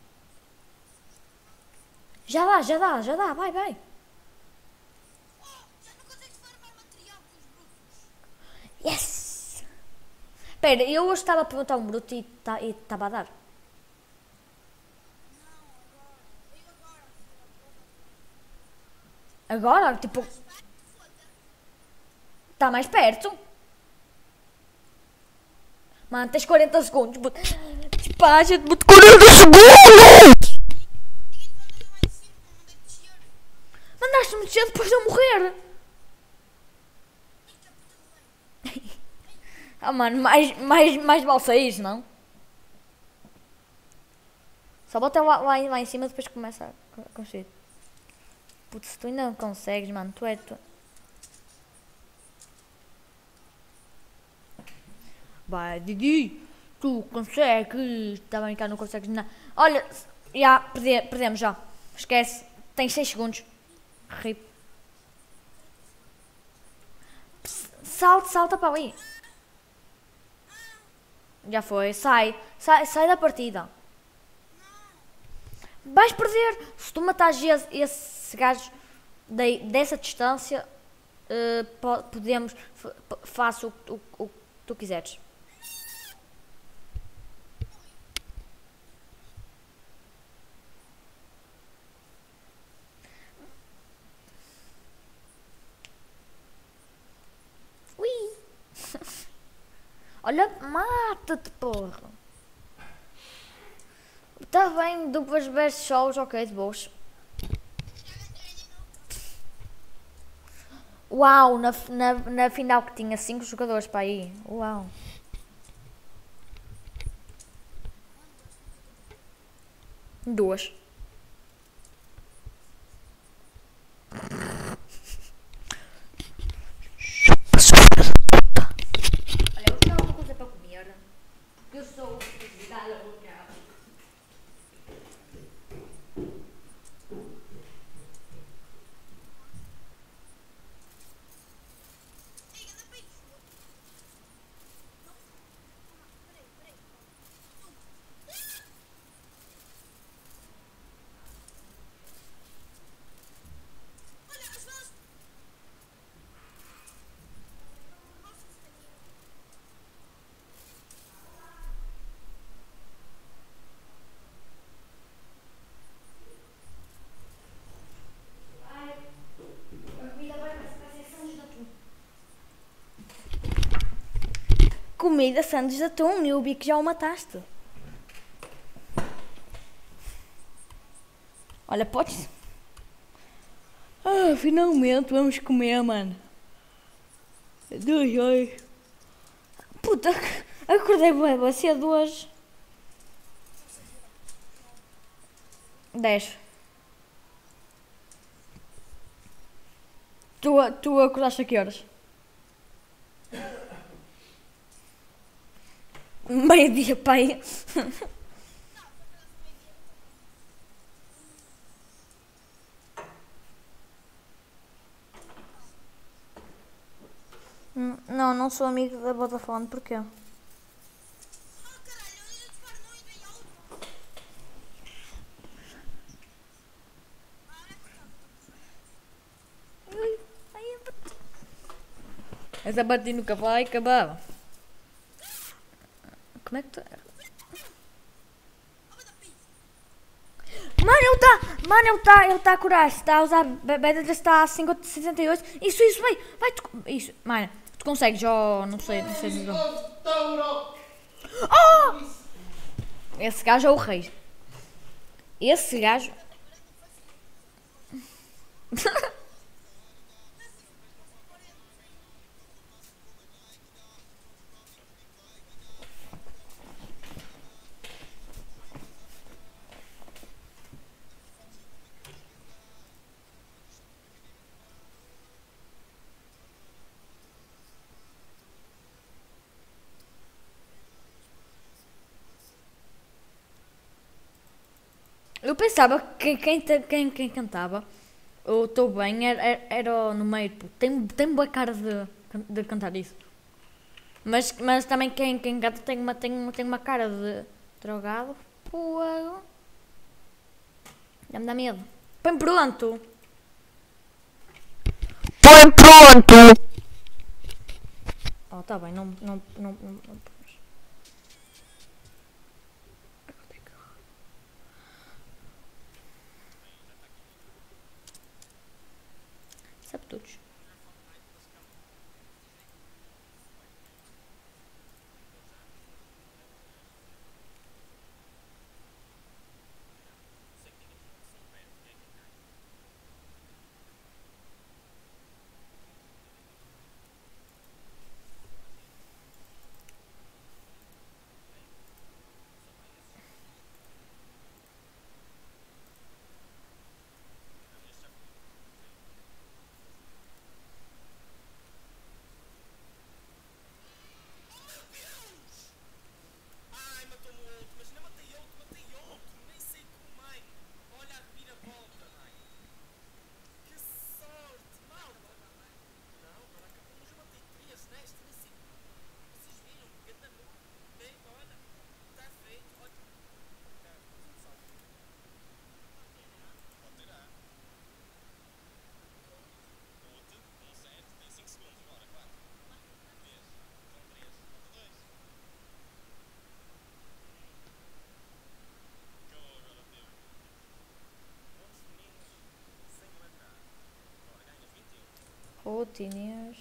Já dá, já dá, já dá, vai, vai. Oh, já não consegues farmar material com os brutos. Yes! Espera, eu hoje estava a perguntar um bruto e tá- e estava a dar. Não, agora. Veio agora. Agora, tipo, Foda-se. está mais perto. Mano, tens quarenta segundos. But... Despacha-te, but quarenta segundos! Ninguém te mandou lá em cima, não mandei descer. Mandaste-me descer depois de eu morrer. Ai, que puta de lei. Ah, mano, mais, mais, mais vale sair, não? Só bota lá, lá, lá em cima, depois começa a construir. Putz, se tu ainda não consegues, mano, tu é tu. Vai, Didi, tu consegues. Está bem, cá não consegues nada. Olha, já, perde, perdemos já. Esquece, tens seis segundos. Rip. Ps, Salta, salta para ali. Já foi, sai, sai, sai da partida. Vais perder. Se tu matares esse, esse gajo de, dessa distância, eh, po- podemos, fa- faço o, que tu- o que tu quiseres. Ui. Olha, mata-te, porra. Está bem, duplas versus solos, ok, de boas. Uau, na, f- na, na final que tinha cinco jogadores para aí. Uau. Duas. Olha, eu tenho alguma coisa para comer. Eu sou desligada bloqueada. Ei, anda bem. Não. Peraí, peraí. Olha, as balas. Nossa, isso daqui. Comida sandes de atum, eu vi que já o mataste. Olha, podes. Ah, finalmente vamos comer, mano. Dois, oi. Puta, acordei bem, você é duas. Dez. Tu, tu acordaste a que horas? Meio-dia, pai. não sou amigo da Vodafone, porquê? Oh caralho, eu ia tocar não e bem alto. Ah, olha que está. Ui, ai, eu bati. Essa batida nunca vai acabar. Como é que tu... Mano, ele tá, mano, ele tá, ele tá a curar, está a usar, beta está a cinquenta e sessenta e oito, isso, isso, vai, vai, tu, isso, mano, tu consegues, ó, não sei, não sei, não sei. Oh! Esse gajo é o rei. Esse gajo... Eu pensava que quem, quem, quem cantava, eu estou bem, era, era, era o Numeiro, pô. Tem, tem boa cara de, de cantar isso. Mas, mas também quem, quem canta tem uma, tem, tem uma cara de drogado. Pô, já me dá medo. Põe pronto. Põe pronto. Oh, tá bem, não, não, não, não, não. Sabe todos. Rotinhas.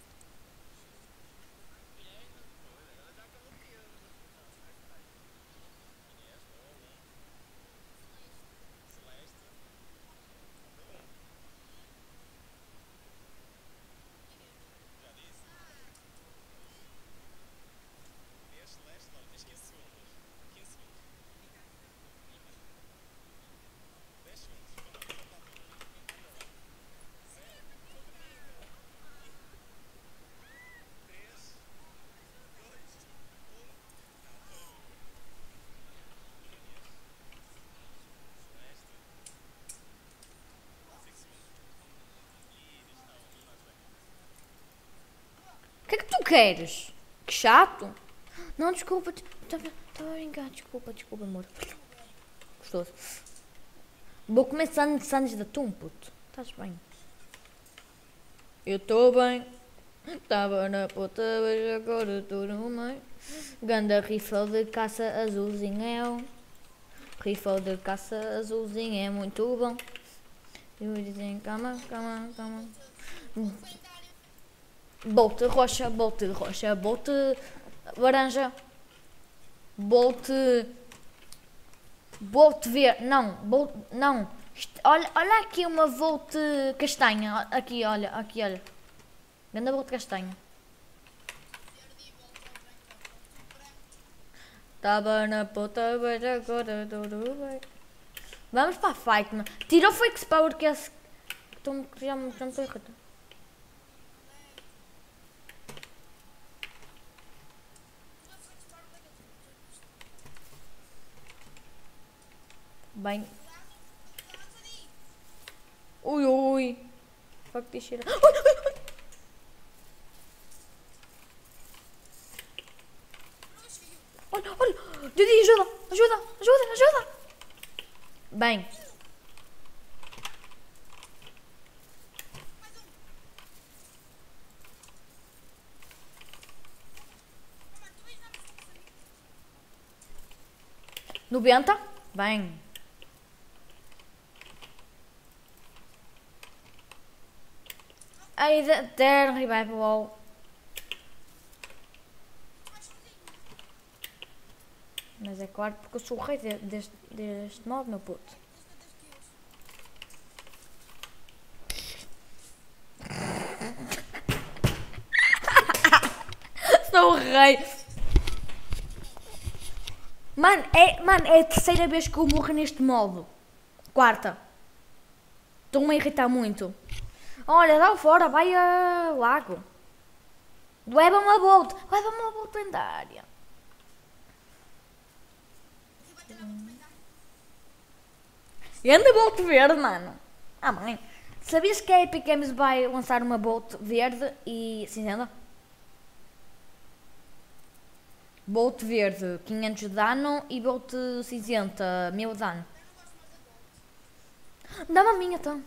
O que é que tu queres? Que chato. Não, desculpa. Estava a brincar. Desculpa, desculpa, amor. Gostoso. Vou comer sandes de atum, puto. Estás bem? Eu estou bem. Estava na puta, mas agora estou no meio. Ganda rifle de caça azulzinho é um. Rifle de caça azulzinho é muito bom. Eu dizem, calma, calma, calma. Bolte roxa, bolte roxa, bolte laranja, bolte, bolte verde, não, bolte, não, olha, olha aqui uma bolte castanha, aqui, olha, aqui, olha, grande bolte castanha. Tava na puta, mas agora tudo bem. Vamos para a fight, mano. Tira o Flex Power que esse, estou-me, já me estou irritando. Bem. Ui, ui. Fuck this shit. Ui, ui, ui. olha, olha. Didi, ajuda, ajuda, ajuda, ajuda. Bem. noventa? Bem. Aí, there, revive wall. Mas é claro porque eu sou o rei de, deste, deste modo, meu puto. Sou o rei. Mano é, mano, é a terceira vez que eu morro neste modo. Quarta. Estou-me a irritar muito. Olha, dá fora, vai a lago. Leva-me a volta. Leva-me a volta lendária. E anda Bolt verde, mano. Ah, mãe. Sabias que a Epic Games vai lançar uma Bolt verde e cinzenta? Bolt verde, quinhentos de dano e Bolt cinzenta, mil de dano. Dá-me a minha, então.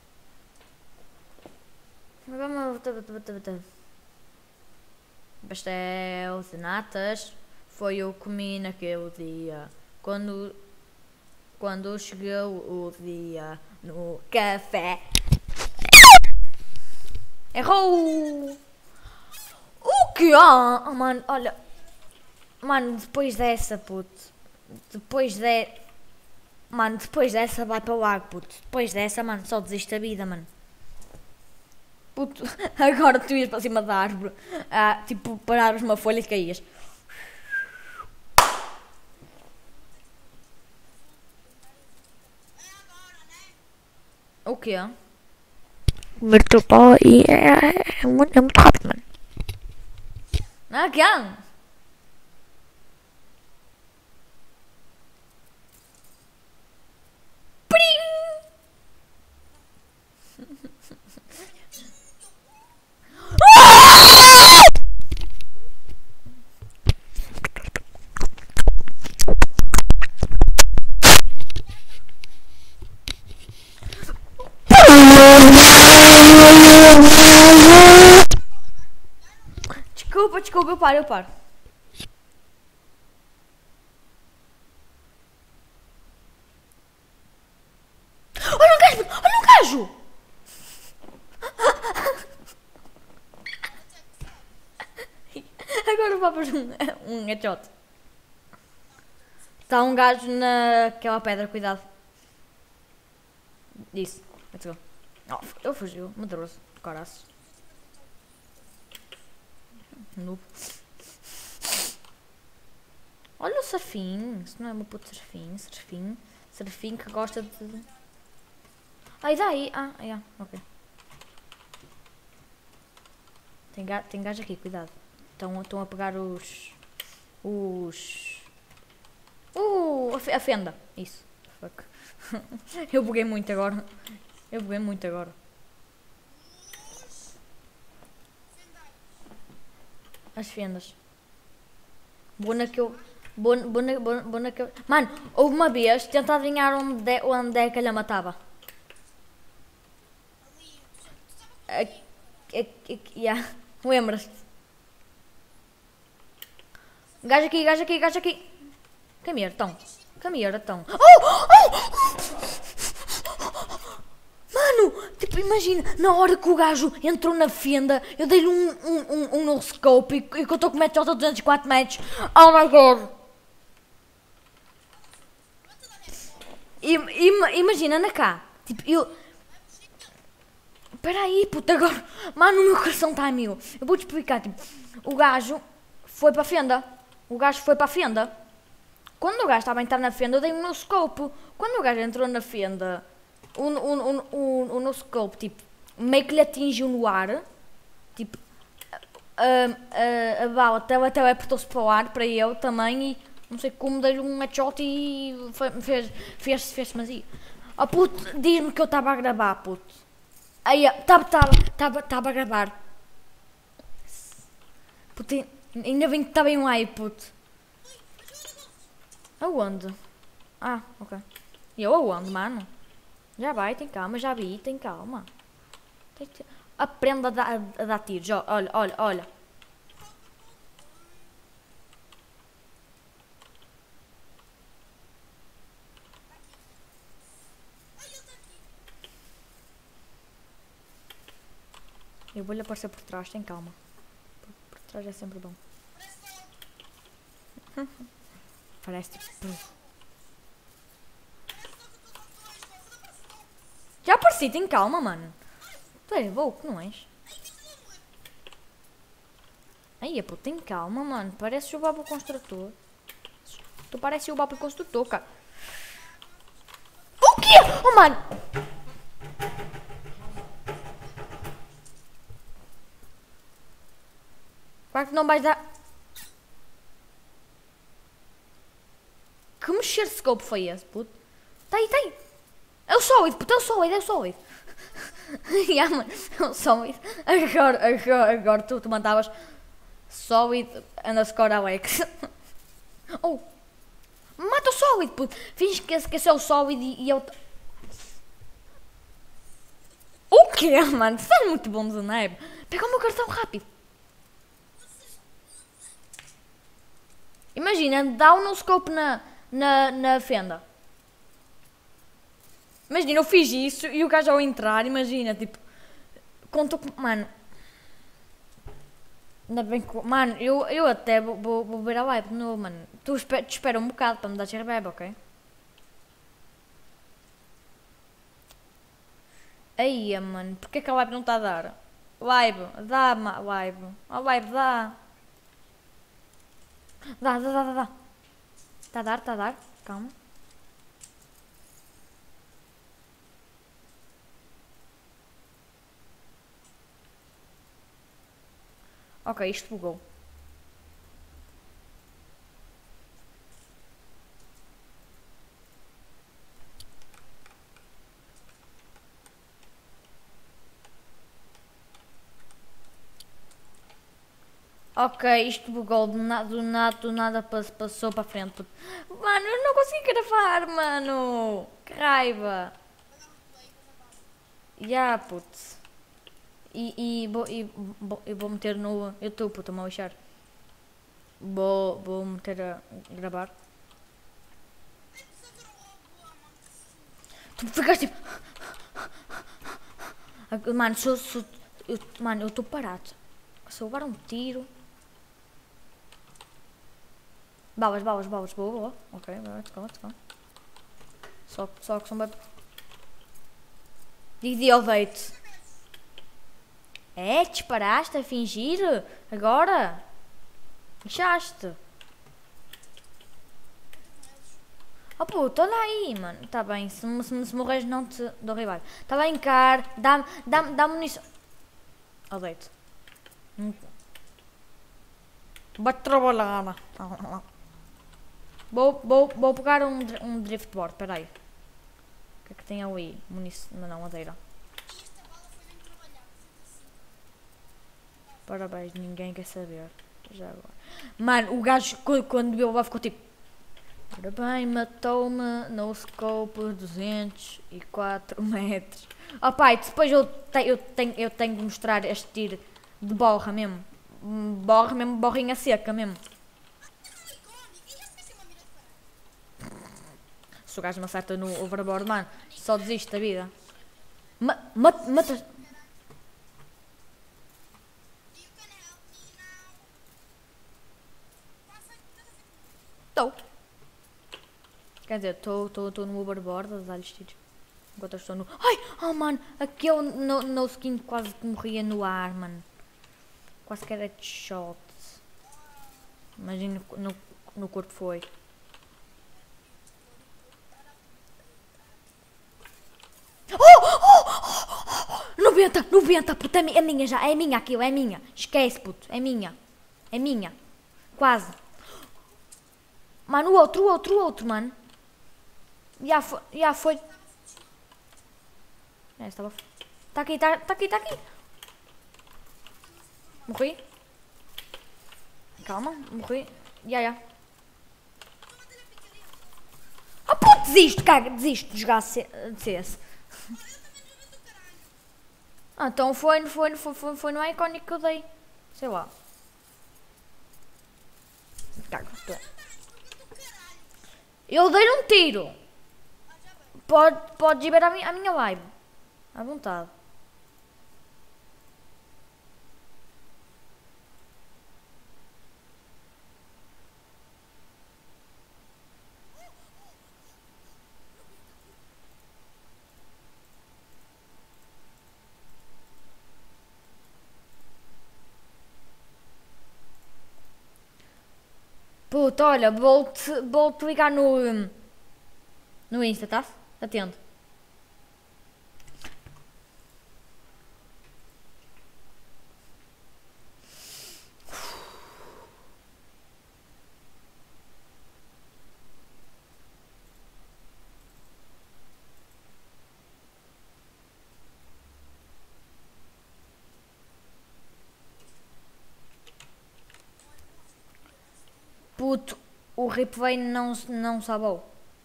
Pastel de natas foi eu que comi naquele dia. Quando, quando chegou o dia no café. Errou! O que há? Oh, mano, olha. Mano, depois dessa, puto. Depois de... Mano, depois dessa vai para o lago, puto. Depois dessa, mano, só desiste da vida, mano. Puto, agora tu ias para cima da árvore. Ah, tipo, parares uma folha e caías. O quê? Comer teu pau e é, é, muito, é muito rápido, mano. Ah, que há? Desculpa, desculpa, eu paro, eu paro. Olha um gajo, olha um gajo! Agora vamos um, um headshot. Está um gajo naquela pedra, cuidado. Isso, let's go. Oh, ele fugiu, medroso, caraças. Noob. Olha o Serfim, isso não é meu puto Serfim, Serfim, Serfim que gosta de... Ai, daí, ah, yeah, ok. Tem, ga tem gajo aqui, cuidado. Estão, estão a pegar os... Os... Uh, a fenda, isso, fuck. Eu buguei muito agora, eu buguei muito agora. As fendas. Boa naquele... Boa, boa, na, boa, boa naquele... Mano, houve uma vez, tenta adivinhar onde é, onde é que ele a matava. Aqui, aqui, yeah. Lembras-te? Gajo aqui, gajo aqui, gajo aqui. Come here, então. Come here, então. Oh! Oh! Mano, tipo, imagina, na hora que o gajo entrou na fenda, eu dei-lhe um, um, um, um no scope e, e que eu estou com metros de duzentos e quatro metros. Oh my god! I, im, imagina, anda cá. Tipo, eu... Espera aí, puta, agora... Mano, o meu coração está a mil. Eu vou-te explicar, tipo... O gajo foi para a fenda. O gajo foi para a fenda. Quando o gajo estava a entrar na fenda, eu dei-lhe um no scope. Quando o gajo entrou na fenda... O, o, o, o no scope, tipo, meio que lhe atingiu no ar, tipo, a, a, a bala até teleportou-se para o ar, para eu também, e não sei como dei-lhe um headshot e fez, fez, fez mazia. Oh puto, diz-me que eu estava a gravar, puto. Aí, estava, estava, estava, estava a gravar. Puto, ainda bem que estava em live, puto. Aonde? Ah, ok. E eu aonde, mano? Já vai, tem calma, já vi, tem calma. Tem que- Aprenda a dar, a dar tiros. Ó, olha, olha, olha. Ai, ele tá aqui. Eu vou-lhe aparecer por trás, tem calma. Por, por trás é sempre bom. Parece logo. Parece tipo. Parece logo que eu tô com dois, mas não parece logo. Já apareci, tem calma, mano. Tu és louco, não és? Ai, que isso não é. Aí, pô, tem calma, mano. Parece o Bob Construtor. Tu parece o Bob Construtor, cara. O quê? Oh, mano. Claro que não vais dar... Que mexer de scope foi esse, puto? Tá aí, tá aí. É o sólido, puto, é o sólido, é o sólido. Ya, mano, é o sólido. Agora, agora, agora tu, tu mandavas sólido underscore Alex. Oh, mata o sólido, puto. Finge que esse, que esse é o sólido e, e eu... t- O quê, mano? Tu estás muito bom de neve. Pega o meu cartão rápido. Imagina, dá um no scope na, na, na fenda. Imagina, eu fiz isso e o gajo ao entrar, imagina, tipo... Contou com... Mano... Ainda bem que... Mano, eu, eu até vou, vou, vou ver a live de novo, mano. Tu espe- te espera um bocado para me dar revive, ok? Aí, mano, porquê que a live não está a dar? Live, dá, ma- live. A live dá. Dá, dá, dá, dá, dá. Está a dar, está a dar. Calma. Ok, isto bugou. Ok, isto bugou do, na, do nada, do nada pass- passou para frente. puto. Mano, eu não consigo gravar, mano. Que raiva. Vai dar um play, mas abaixo. Ya, putz. E, e, vou, e vou, eu vou meter no YouTube, puto, estou-me a lixar. Vou, vou meter a gravar. Ai, precisa ver o robô, mano. Tu ficaste tipo... Ah, mano, se eu, se eu- eu- mano, eu estou parado. Se eu levar um tiro... Balas, balas, balas, boa, boa. Ok, let's go, let's go. Só, só que são bem... Didi ao deito. É, disparaste a fingir? Agora? Inchaste? Oh puto, olha aí, mano. Tá bem, se, se, se morres não te dou rival. Tá bem, cara. Dá-me dá dá munição. Ao deito. Hum. Vai trabalhar. Vou, vou, vou pegar um, dr- um driftboard, peraí. O que é que tem ali? Munição. Não, não, madeira. E esta bala foi bem trabalhada. cento e cinco. Parabéns, ninguém quer saber. Já agora. Mano, o gajo qu- quando viu lá ficou tipo. Ora bem, matou-me no scope duzentos e quatro metros. Oh pai, depois eu, te, eu, tenho, eu tenho de mostrar este tiro de borra mesmo. Hum, Borra mesmo, borrinha seca mesmo. É um icone. E este vai ser uma mira de caralho. Se o gajo me acerta no overboard, mano, só desiste da vida. Ma, ma, mata. You can help me now. Passa, estás a ver comigo? Estou. Quer dizer, estou no overboard a dar-lhes tiros. Enquanto eu estou no... Ai, oh mano, aquele no, no skin quase que morria no ar, mano. Quase que era de shot. Imagina no, no, no corpo foi. noventa, noventa, puta, é mi- é minha já, é minha aquilo, é minha. Esquece, puto, é minha. É minha. Quase. Mano, o outro, o outro, o outro, mano. Já foi, já foi. É, estava... Tá aqui, tá, tá aqui, tá aqui. Morri. Calma, morri. Já, já. Estou a bater a picareta. desisto, caga, desisto de jogar C- de C S. Ah, então foi, foi, foi, foi, foi no icónico que eu dei. Sei lá. Caga, tu é. Eu dei um tiro. Pode, pode ir ver a minha, a minha live. À vontade. Puta, olha, vou-te vou-te ligar no. No Insta, tá? Atento. Puto, o replay não, não salvou.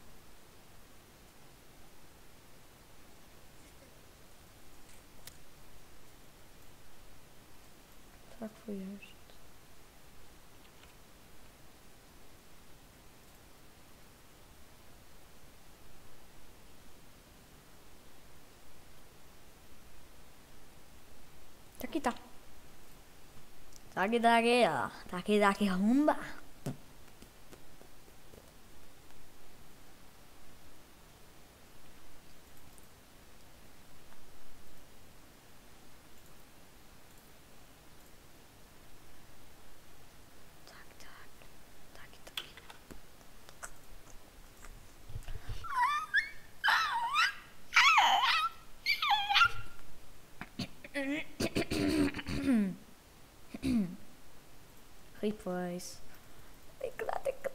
Será que foi este? Tá aqui, tá. Tá aqui, tá aqui, ó. Tá aqui, tá aqui, rumba. Tá aqui, tá aqui. Tá aqui, tá aqui. Replays. Tem que dar, tem que dar.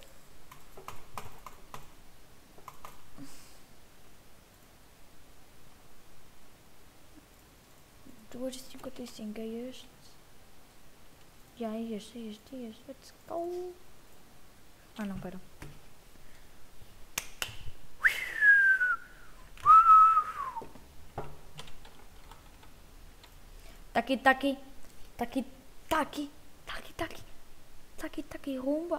duas e cinquenta e cinco é este. Já é este, é este, é este. Let's go. Ah não, pera. Tá aqui, tá aqui. Tá aqui, tá aqui. Tá aqui, tá aqui. Tá aqui, tá aqui, rumba.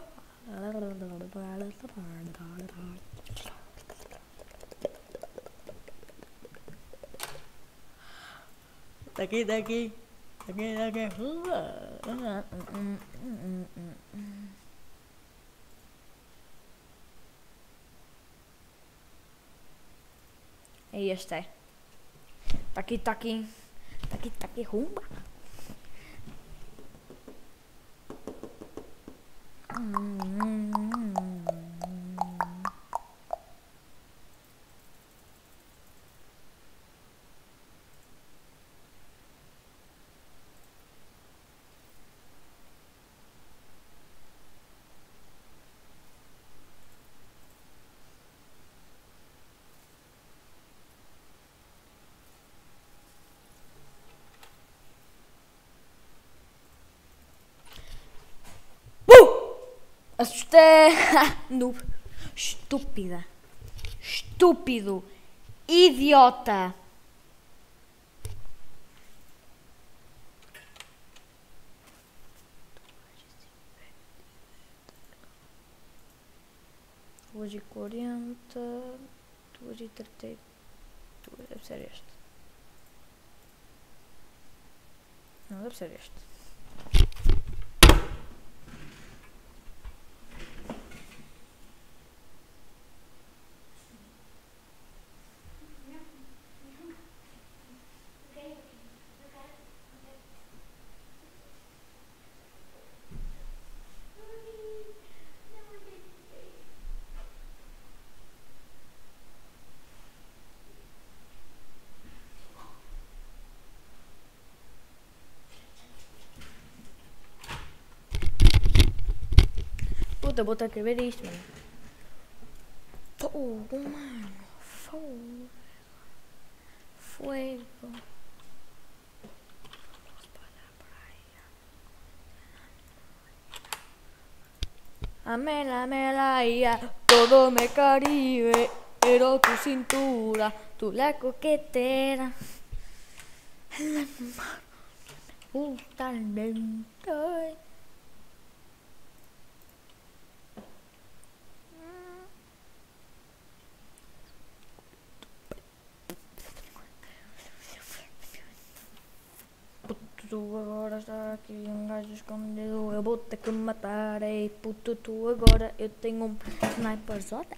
Tá aqui, tá aqui. Tá aqui, tá aqui, rumba. É este, é. Tá aqui, tá aqui. Tá aqui, tá aqui, rumba. Assustei. Noob. Estúpida. Estúpido. Idiota. Duas e quarenta. Duas e trinta. Deve ser este. Não, deve ser este. Puta, vou ter que ver isto, mano. Fogo, mano. Fogo. Fuego. Amela, amela, ia. Todo me caribe. pero tu cintura, tú la coquetera. Justamente. Tu agora está aqui um gajo escondido, eu vou ter que matar, ei puto, tu agora eu tenho um sniper zota.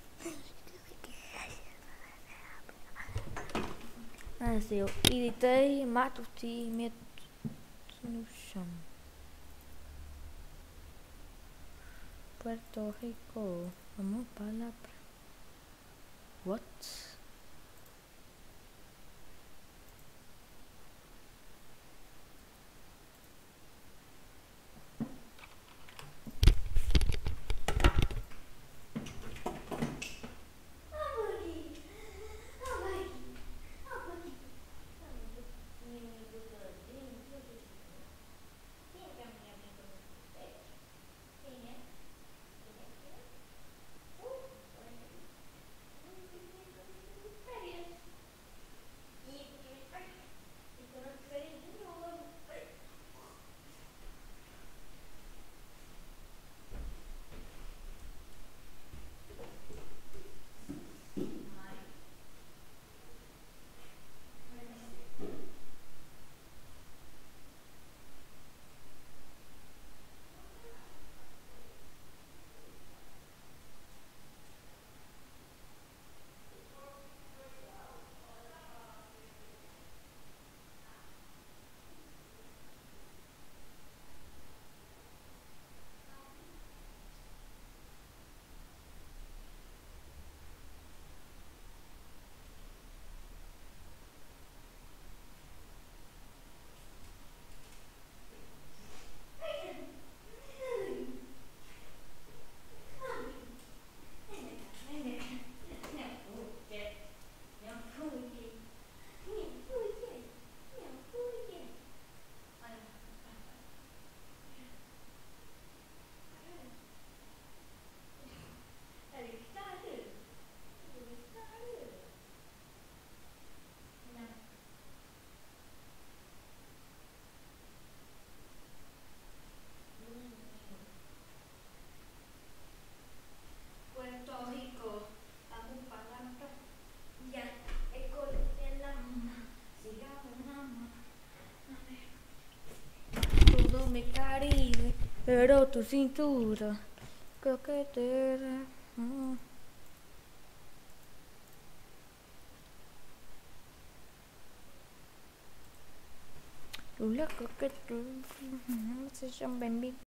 Assim, eu editei, mato-te e meto-te no chão. Puerto Rico, uma palavra. What? Puerto Rico, amo palabra, ya, eco de la sigamos, todo mi Caribe, pero tu cintura, coquetera. Mm. Lula coquetera, sejam bem-vindos.